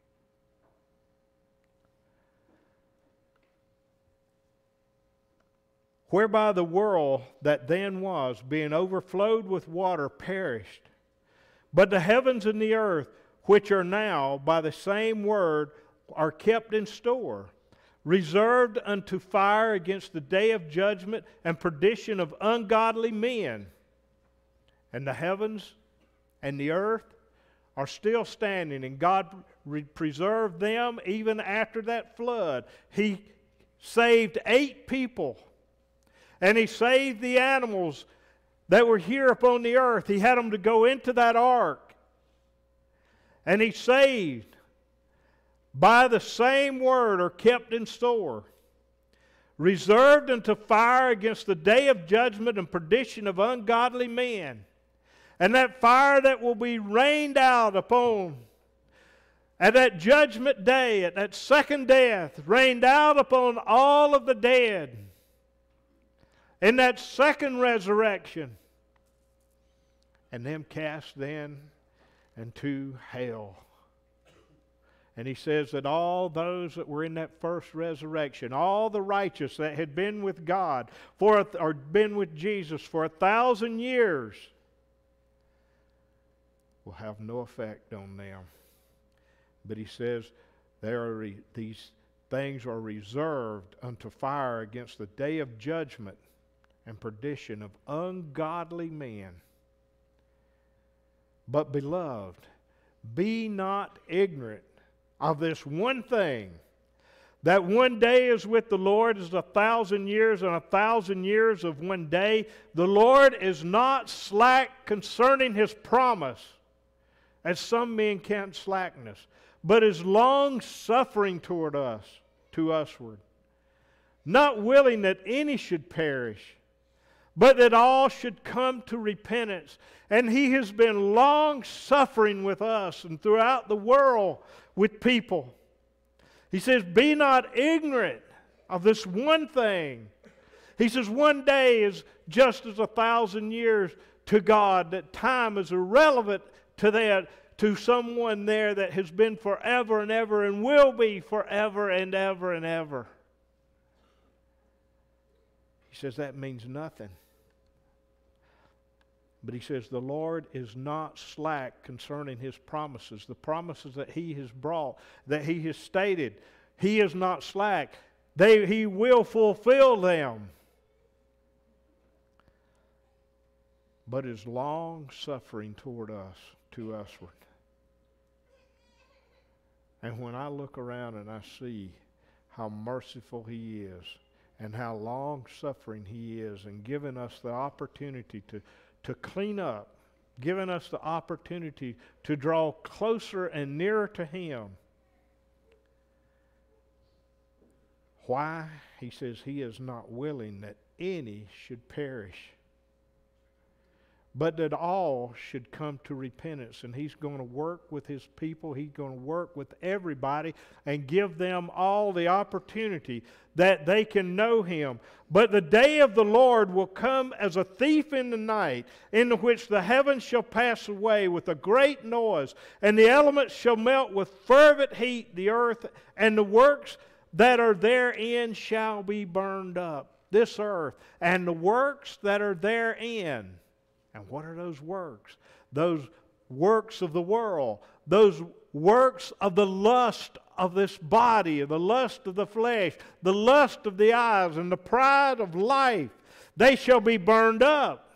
Whereby the world that then was, being overflowed with water, perished. But the heavens and the earth, which are now by the same word, are kept in store, reserved unto fire against the day of judgment and perdition of ungodly men. And the heavens and the earth are still standing, and God preserved them even after that flood. He saved 8 people, and He saved the animals that were here upon the earth. He had them to go into that ark, and He saved. By the same word are kept in store, reserved unto fire against the day of judgment and perdition of ungodly men. And that fire that will be rained out upon at that judgment day, at that second death, rained out upon all of the dead in that second resurrection, and them cast then into hell. And he says that all those that were in that first resurrection, all the righteous that had been with God or been with Jesus for 1,000 years, will have no effect on them. But he says these things are reserved unto fire against the day of judgment and perdition of ungodly men. But beloved, be not ignorant of this one thing, that one day is with the Lord as 1,000 years, and 1,000 years of one day. The Lord is not slack concerning His promise, as some men count slackness, but is long-suffering toward us, to usward, not willing that any should perish, but that all should come to repentance. And He has been long-suffering with us and throughout the world with people. He says, be not ignorant of this one thing. He says, one day is just as 1,000 years to God, that time is irrelevant to that, to someone there that has been forever and ever and will be forever and ever and ever. He says that means nothing. But he says the Lord is not slack concerning His promises. The promises that He has brought, that He has stated, He is not slack. He will fulfill them. But is long suffering toward us, to usward. And when I look around and I see how merciful He is and how long suffering He is, and giving us the opportunity to clean up, giving us the opportunity to draw closer and nearer to Him. Why? He says He is not willing that any should perish, but that all should come to repentance. And He's going to work with His people. He's going to work with everybody and give them all the opportunity that they can know Him. But the day of the Lord will come as a thief in the night, in which the heavens shall pass away with a great noise, and the elements shall melt with fervent heat. The earth and the works that are therein shall be burned up. This earth and the works that are therein. And what are those works? Those works of the world. Those works of the lust of this body, the lust of the flesh, the lust of the eyes, and the pride of life. They shall be burned up.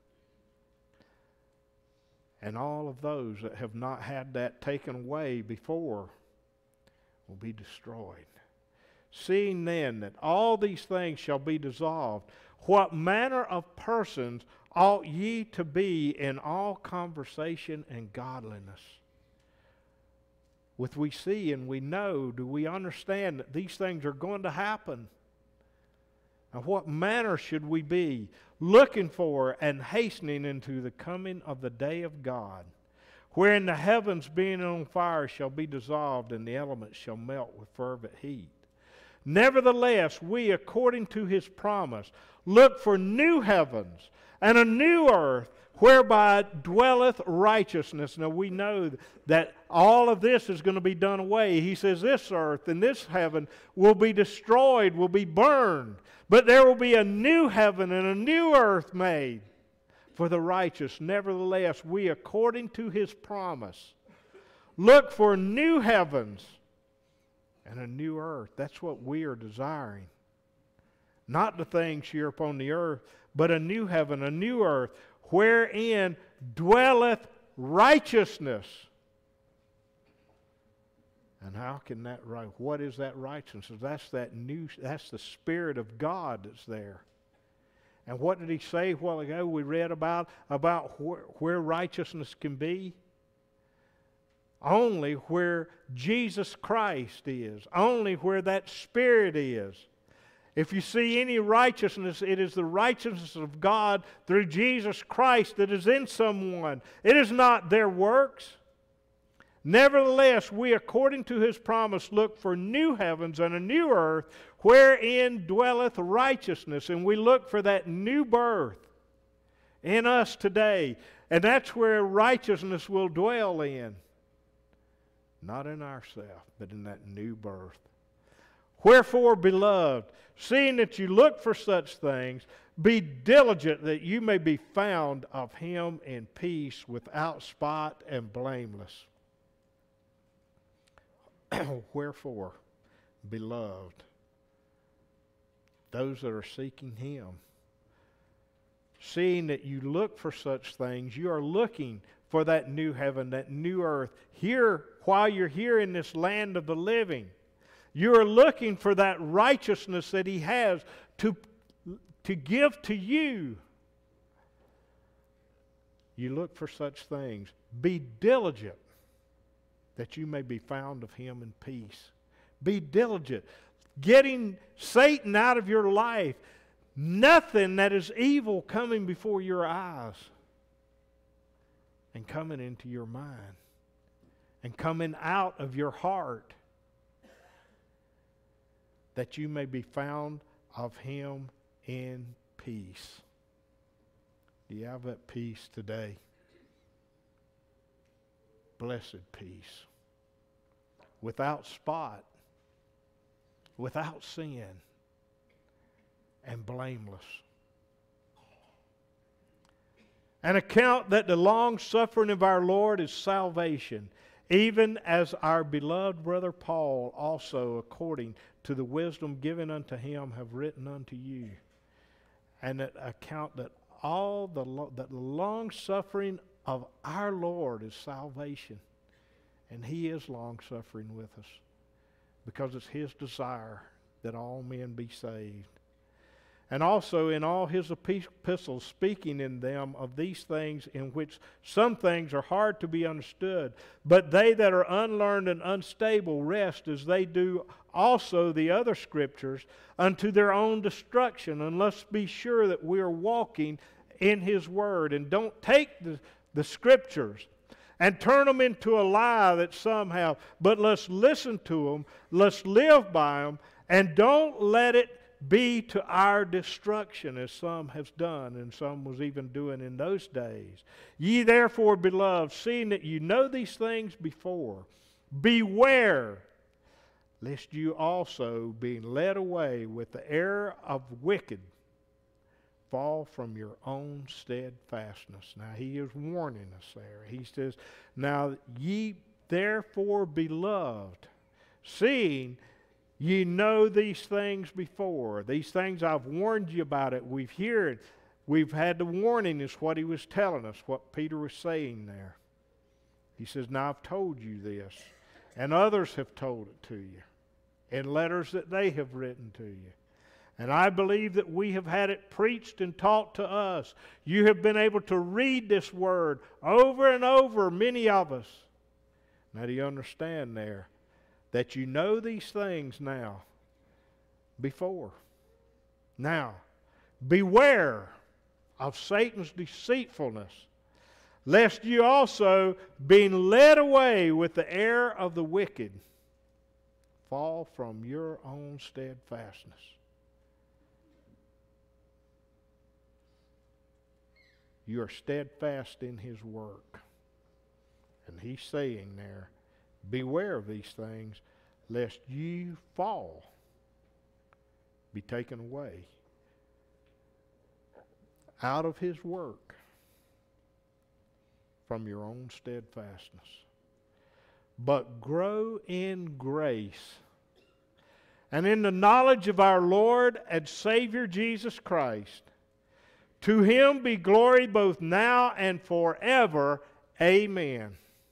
And all of those that have not had that taken away before will be destroyed. Seeing then that all these things shall be dissolved, what manner of persons ought ye to be in all conversation and godliness? With we see and we know, do we understand that these things are going to happen? And what manner should we be, looking for and hastening into the coming of the day of God, wherein the heavens being on fire shall be dissolved, and the elements shall melt with fervent heat? Nevertheless, we, according to His promise, look for new heavens and a new earth, whereby dwelleth righteousness. Now we know that all of this is going to be done away. He says this earth and this heaven will be destroyed, will be burned. But there will be a new heaven and a new earth made for the righteous. Nevertheless, we, according to His promise, look for new heavens and a new earth. That's what we are desiring. Not the things here upon the earth, but a new heaven, a new earth, wherein dwelleth righteousness. And how can that right? What is that righteousness? That's the Spirit of God that's there. And what did He say a while ago? We read about where righteousness can be. Only where Jesus Christ is. Only where that Spirit is. If you see any righteousness, it is the righteousness of God through Jesus Christ that is in someone. It is not their works. Nevertheless, we, according to His promise, look for new heavens and a new earth, wherein dwelleth righteousness. And we look for that new birth in us today. And that's where righteousness will dwell in. Not in ourselves, but in that new birth. Wherefore, beloved, seeing that you look for such things, be diligent that you may be found of Him in peace, without spot and blameless. Wherefore, beloved, those that are seeking Him, seeing that you look for such things, you are looking for that new heaven, that new earth, here while you're here in this land of the living. You are looking for that righteousness that He has to give to you. You look for such things. Be diligent that you may be found of Him in peace. Be diligent. Getting Satan out of your life. Nothing that is evil coming before your eyes and coming into your mind and coming out of your heart. that you may be found of him in peace. Do you have that peace today? Blessed peace. Without spot, without sin, and blameless. And account that the long suffering of our Lord is salvation, even as our beloved brother Paul also, according to the wisdom given unto him, have written unto you. And that account that that the long suffering of our Lord is salvation. And he is long suffering with us, because it's his desire that all men be saved. And also in all his epistles, speaking in them of these things, in which some things are hard to be understood, but they that are unlearned and unstable rest, as they do also the other scriptures, unto their own destruction. And let's be sure that we are walking in his word, and don't take the scriptures and turn them into a lie that some have, but let's listen to them, let's live by them, and don't let it be to our destruction, as some have done, and some was even doing in those days. Ye therefore, beloved, seeing that you know these things before, beware lest you also, being led away with the error of wicked, fall from your own steadfastness. Now he is warning us there. He says, now ye therefore, beloved, seeing ye know these things before. These things I've warned you about it. We've had the warning, is what he was telling us, what Peter was saying there. He says, now I've told you this, and others have told it to you in letters that they have written to you. And I believe that we have had it preached and taught to us. You have been able to read this word over and over, many of us. Now do you understand there that you know these things now before? Now, beware of Satan's deceitfulness, lest you also, being led away with the error of the wicked, fall from your own steadfastness. You are steadfast in his work. And he's saying there, beware of these things, lest you fall, be taken away out of his work from your own steadfastness. But grow in grace and in the knowledge of our Lord and Savior Jesus Christ. To him be glory both now and forever. Amen.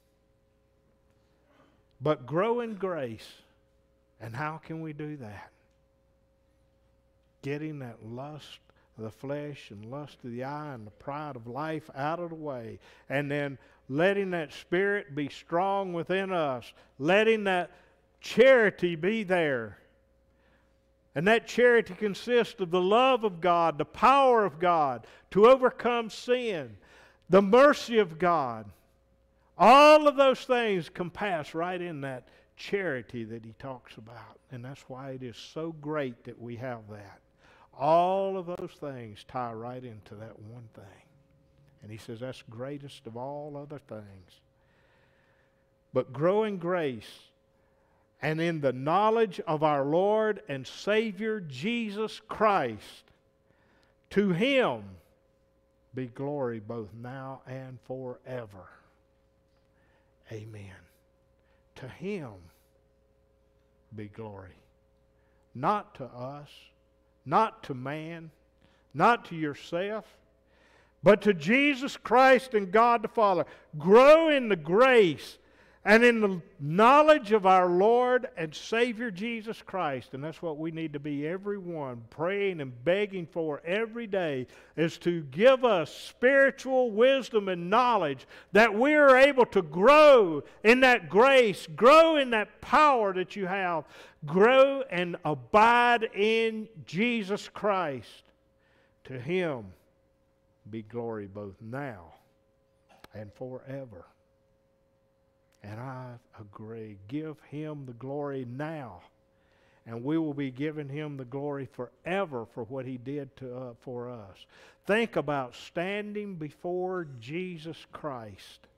But grow in grace. And how can we do that? Getting that lust of the flesh and lust of the eye and the pride of life out of the way. And then letting that Spirit be strong within us. Letting that charity be there. And that charity consists of the love of God, the power of God to overcome sin, the mercy of God. All of those things compass right in that charity that he talks about. And that's why it is so great that we have that. All of those things tie right into that one thing. And he says that's greatest of all other things. But grow in grace and in the knowledge of our Lord and Savior Jesus Christ. To him be glory both now and forever. Amen. To him be glory. Not to us, not to man, not to yourself, but to Jesus Christ and God the Father. Grow in the grace and in the knowledge of our Lord and Savior Jesus Christ. And that's what we need to be, everyone, praying and begging for every day, is to give us spiritual wisdom and knowledge that we are able to grow in that grace, grow in that power that you have, grow and abide in Jesus Christ. To him be glory both now and forever. And I agree. Give him the glory now and we will be giving Him the glory forever for what He did for us. Think about standing before Jesus Christ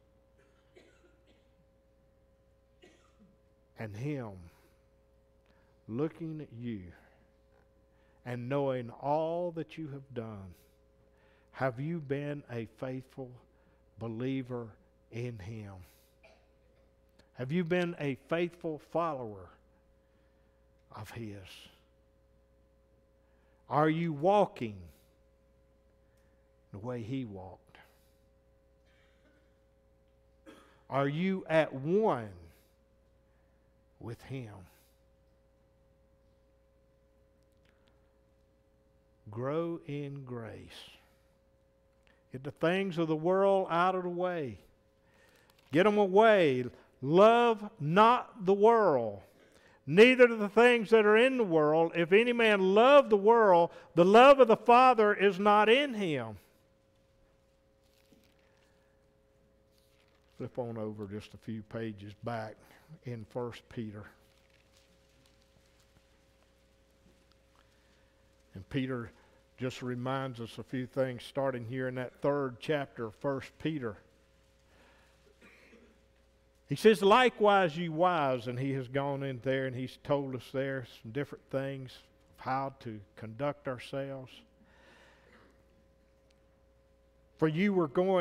and Him looking at you and knowing all that you have done. Have you been a faithful believer in Him? Have you been a faithful follower of His? Are you walking the way He walked? Are you at one with Him? Grow in grace. Get the things of the world out of the way. Get them away. Love not the world, neither the things that are in the world. If any man love the world, the love of the Father is not in him. Flip on over just a few pages back in 1 Peter. And Peter just reminds us a few things starting here in that 3rd chapter of 1 Peter. He says, likewise, you wives, and he has gone in there and he's told us there some different things of how to conduct ourselves. For you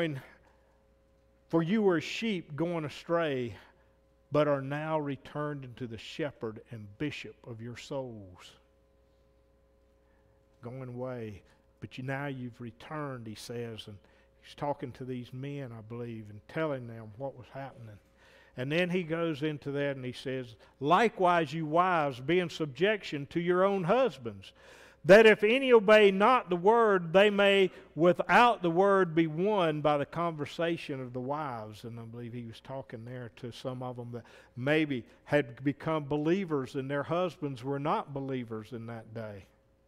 were sheep going astray, but are now returned into the shepherd and bishop of your souls. Going away, but now you've returned, he says, and he's talking to these men, I believe, and telling them what was happening. And then he goes into that and he says, likewise you wives, be in subjection to your own husbands, that if any obey not the word, they may without the word be won by the conversation of the wives. And I believe he was talking there to some of them that maybe had become believers and their husbands were not believers in that day.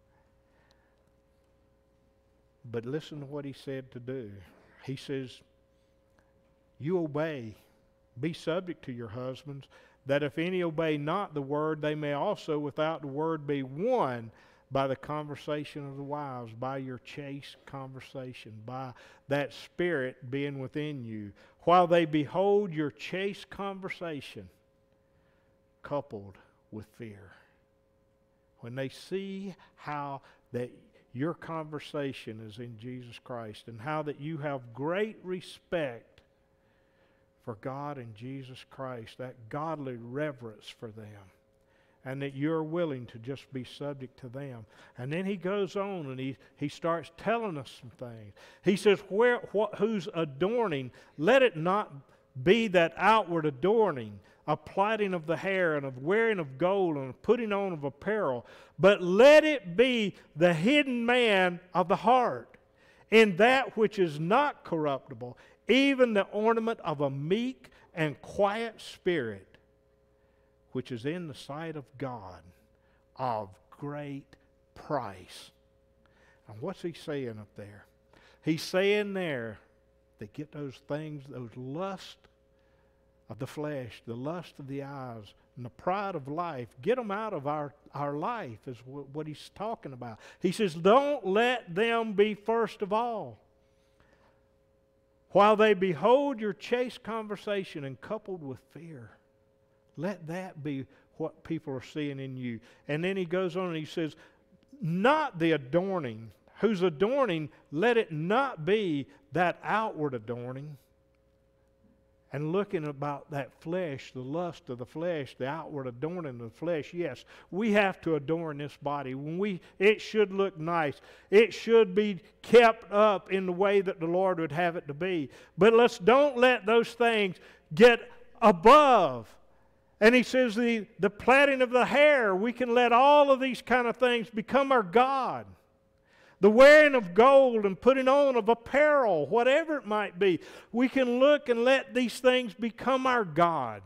But listen to what he said to do. He says, you obey, be subject to your husbands, that if any obey not the word, they may also without the word be won by the conversation of the wives, by your chaste conversation, by that spirit being within you, while they behold your chaste conversation coupled with fear. When they see how that your conversation is in Jesus Christ and how that you have great respect for God and Jesus Christ, that godly reverence for them, and that you're willing to just be subject to them. And then he goes on and he starts telling us some things. He says, whose adorning, let it not be that outward adorning, a plaiting of the hair and of wearing of gold and of putting on of apparel, but let it be the hidden man of the heart, in that which is not corruptible, even the ornament of a meek and quiet spirit, which is in the sight of God of great price. And what's he saying up there? He's saying there that get those things, those lusts of the flesh, the lust of the eyes, and the pride of life, get them out of our life is what he's talking about. He says, don't let them be first of all. While they behold your chaste conversation and coupled with fear, let that be what people are seeing in you. And then he goes on and he says, not the adorning, whose adorning, let it not be that outward adorning. And looking about that flesh, the lust of the flesh, the outward adorning of the flesh, yes, we have to adorn this body. It should look nice. It should be kept up in the way that the Lord would have it to be. But don't let those things get above. And he says the plaiting of the hair, we can let all of these kind of things become our God. The wearing of gold and putting on of apparel, whatever it might be, we can look and let these things become our God.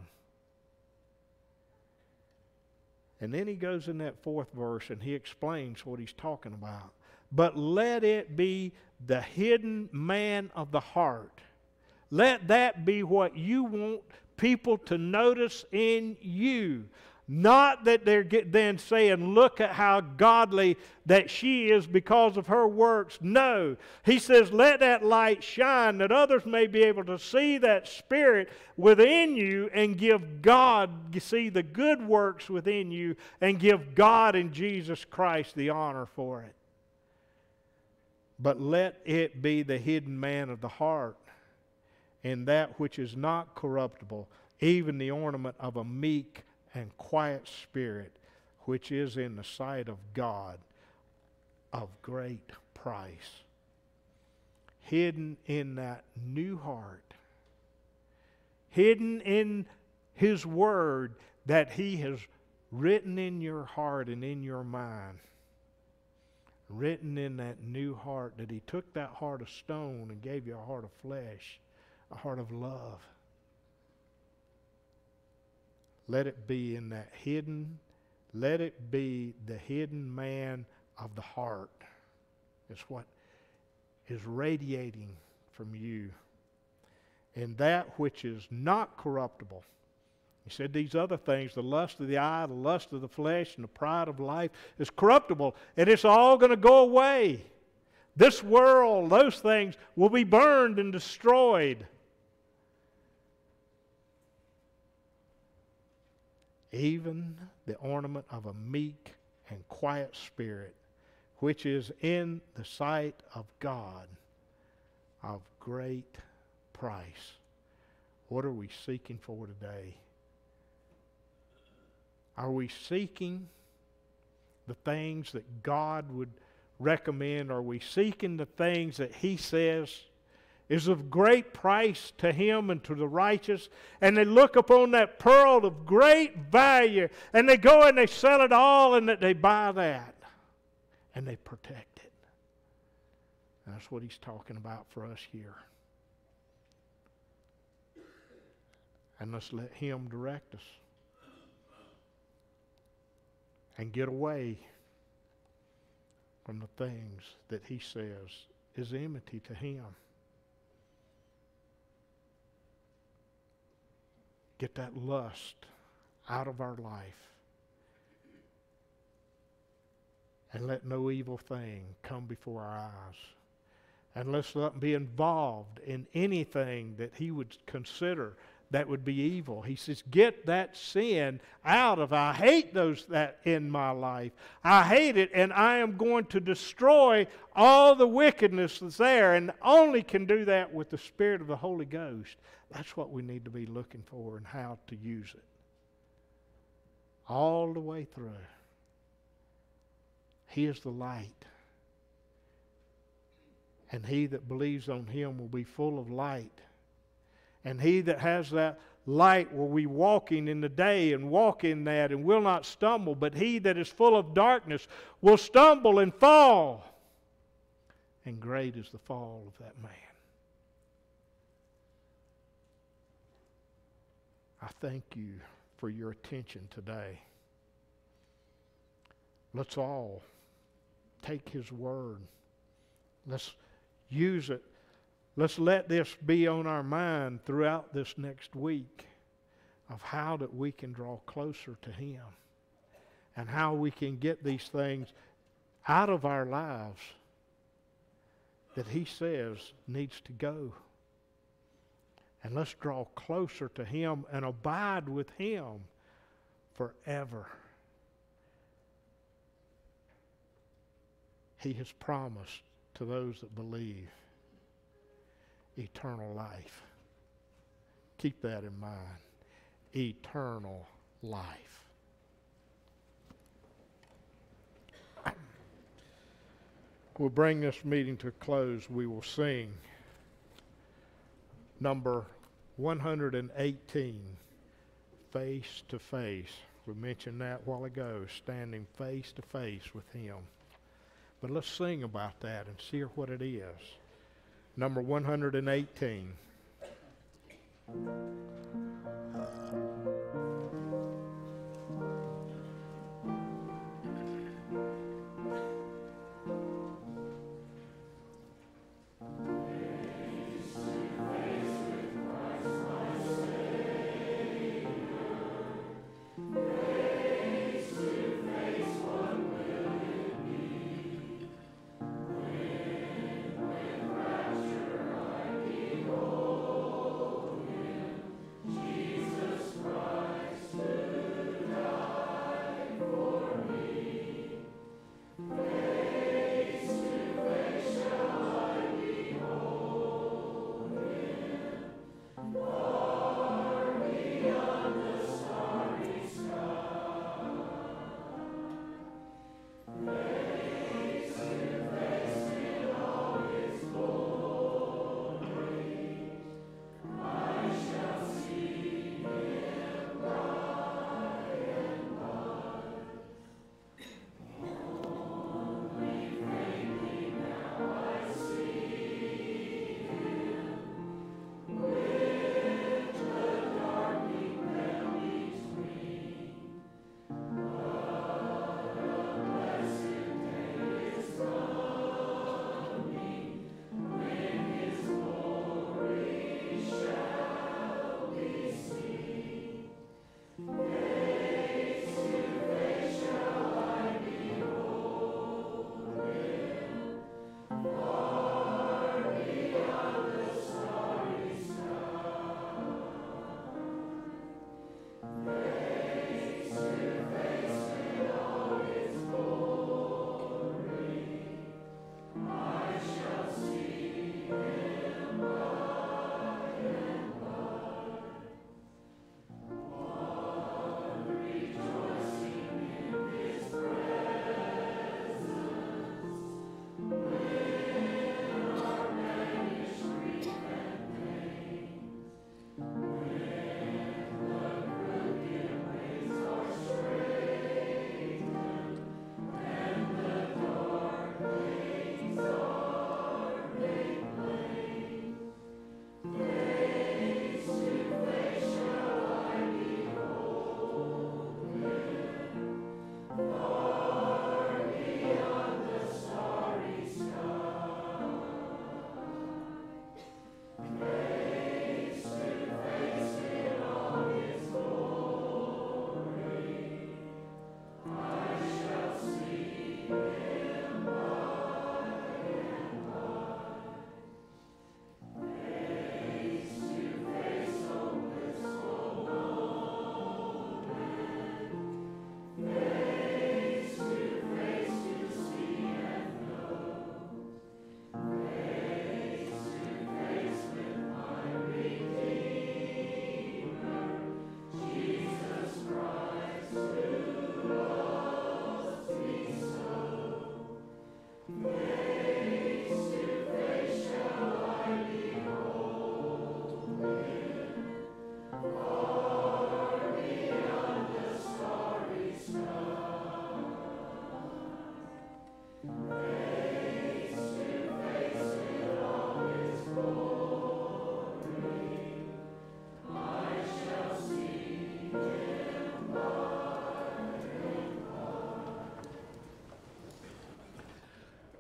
And then he goes in that 4th verse and he explains what he's talking about. But let it be the hidden man of the heart. Let that be what you want people to notice in you. Not that they're then saying, look at how godly that she is because of her works. No. He says, let that light shine that others may be able to see that Spirit within you and give God, see the good works within you and give God and Jesus Christ the honor for it. But let it be the hidden man of the heart, and that which is not corruptible, even the ornament of a meek and quiet spirit, which is in the sight of God of great price. Hidden in that new heart, hidden in His Word that He has written in your heart and in your mind. Written in that new heart, that He took that heart of stone and gave you a heart of flesh, a heart of love. Let it be in that hidden, let it be the hidden man of the heart. It's what is radiating from you. And that which is not corruptible. He said these other things, the lust of the eye, the lust of the flesh, and the pride of life is corruptible, and it's all going to go away. This world, those things will be burned and destroyed. Even the ornament of a meek and quiet spirit, which is in the sight of God of great price. What are we seeking for today? Are we seeking the things that God would recommend? Are we seeking the things that He says is of great price to Him and to the righteous? And they look upon that pearl of great value, and they go and they sell it all, and that they buy that, and they protect it. That's what He's talking about for us here. And let's let Him direct us. And get away from the things that He says is enmity to Him. Get that lust out of our life. And let no evil thing come before our eyes. And let's not be involved in anything that He would consider that would be evil. He says, get that sin out of. I hate that in my life. I hate it, and I am going to destroy all the wickedness that's there, and only can do that with the Spirit of the Holy Ghost. That's what we need to be looking for and how to use it. All the way through. He is the light. And he that believes on Him will be full of light. And he that has that light will be walking in the day and walk in that and will not stumble. But he that is full of darkness will stumble and fall. And great is the fall of that man. I thank you for your attention today. Let's all take His Word. Let's use it. Let's let this be on our mind throughout this next week of how that we can draw closer to Him and how we can get these things out of our lives that He says needs to go. And let's draw closer to Him and abide with Him forever. He has promised to those that believe eternal life. Keep that in mind. Eternal life. We'll bring this meeting to a close. We will sing number 118, Face to Face. We mentioned that a while ago, standing face to face with Him. But let's sing about that and see what it is. Number 118. Face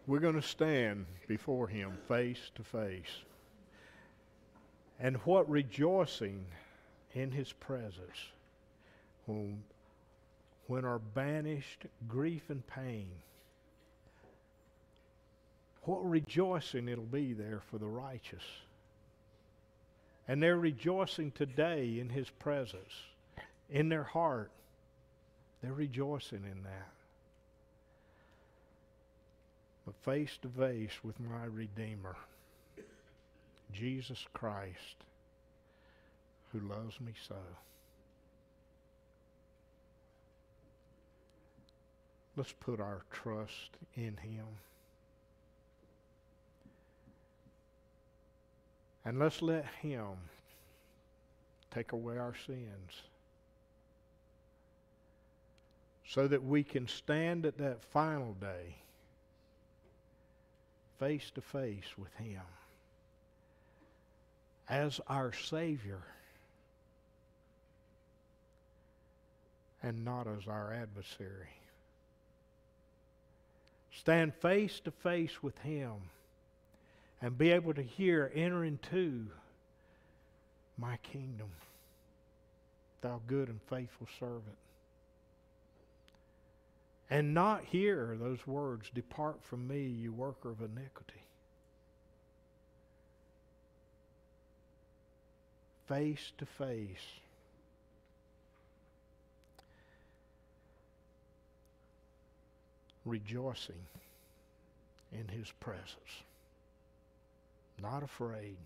We're going to stand before Him face to face. And what rejoicing in His presence when are banished grief and pain. What rejoicing it'll be there for the righteous. And they're rejoicing today in His presence. In their heart, they're rejoicing in that. But face to face with my Redeemer, Jesus Christ, who loves me so. Let's put our trust in Him. And let's let Him take away our sins so that we can stand at that final day face to face with Him as our Savior and not as our adversary. Stand face to face with Him and be able to hear, enter into my kingdom, thou good and faithful servant. And not hear those words, depart from me, you worker of iniquity. Face to face. Rejoicing in His presence. Not afraid,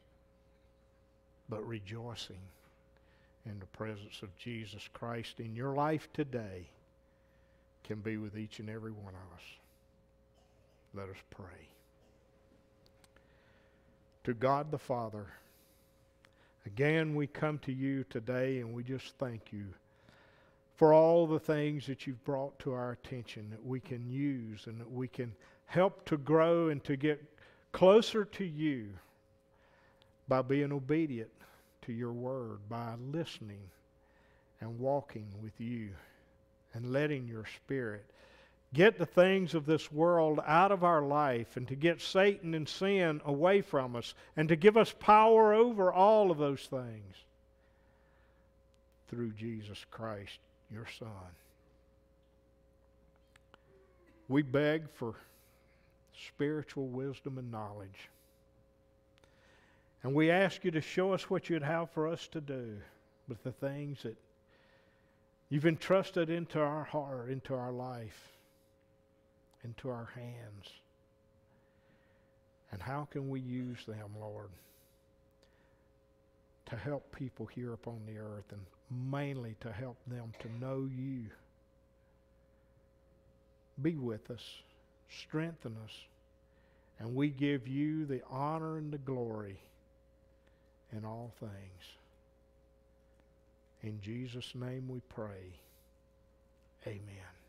but rejoicing in the presence of Jesus Christ in your life today can be with each and every one of us. Let us pray. To God the Father, again we come to you today and we just thank you for all the things that you've brought to our attention that we can use and that we can help to grow and to get closer to you by being obedient to your word, by listening and walking with you and letting your Spirit get the things of this world out of our life and to get Satan and sin away from us and to give us power over all of those things through Jesus Christ, your Son. We beg for spiritual wisdom and knowledge. And we ask you to show us what you'd have for us to do with the things that you've entrusted into our heart, into our life, into our hands. And how can we use them, Lord, to help people here upon the earth, and mainly to help them to know you. Be with us, strengthen us, and we give you the honor and the glory in all things. In Jesus' name we pray. Amen.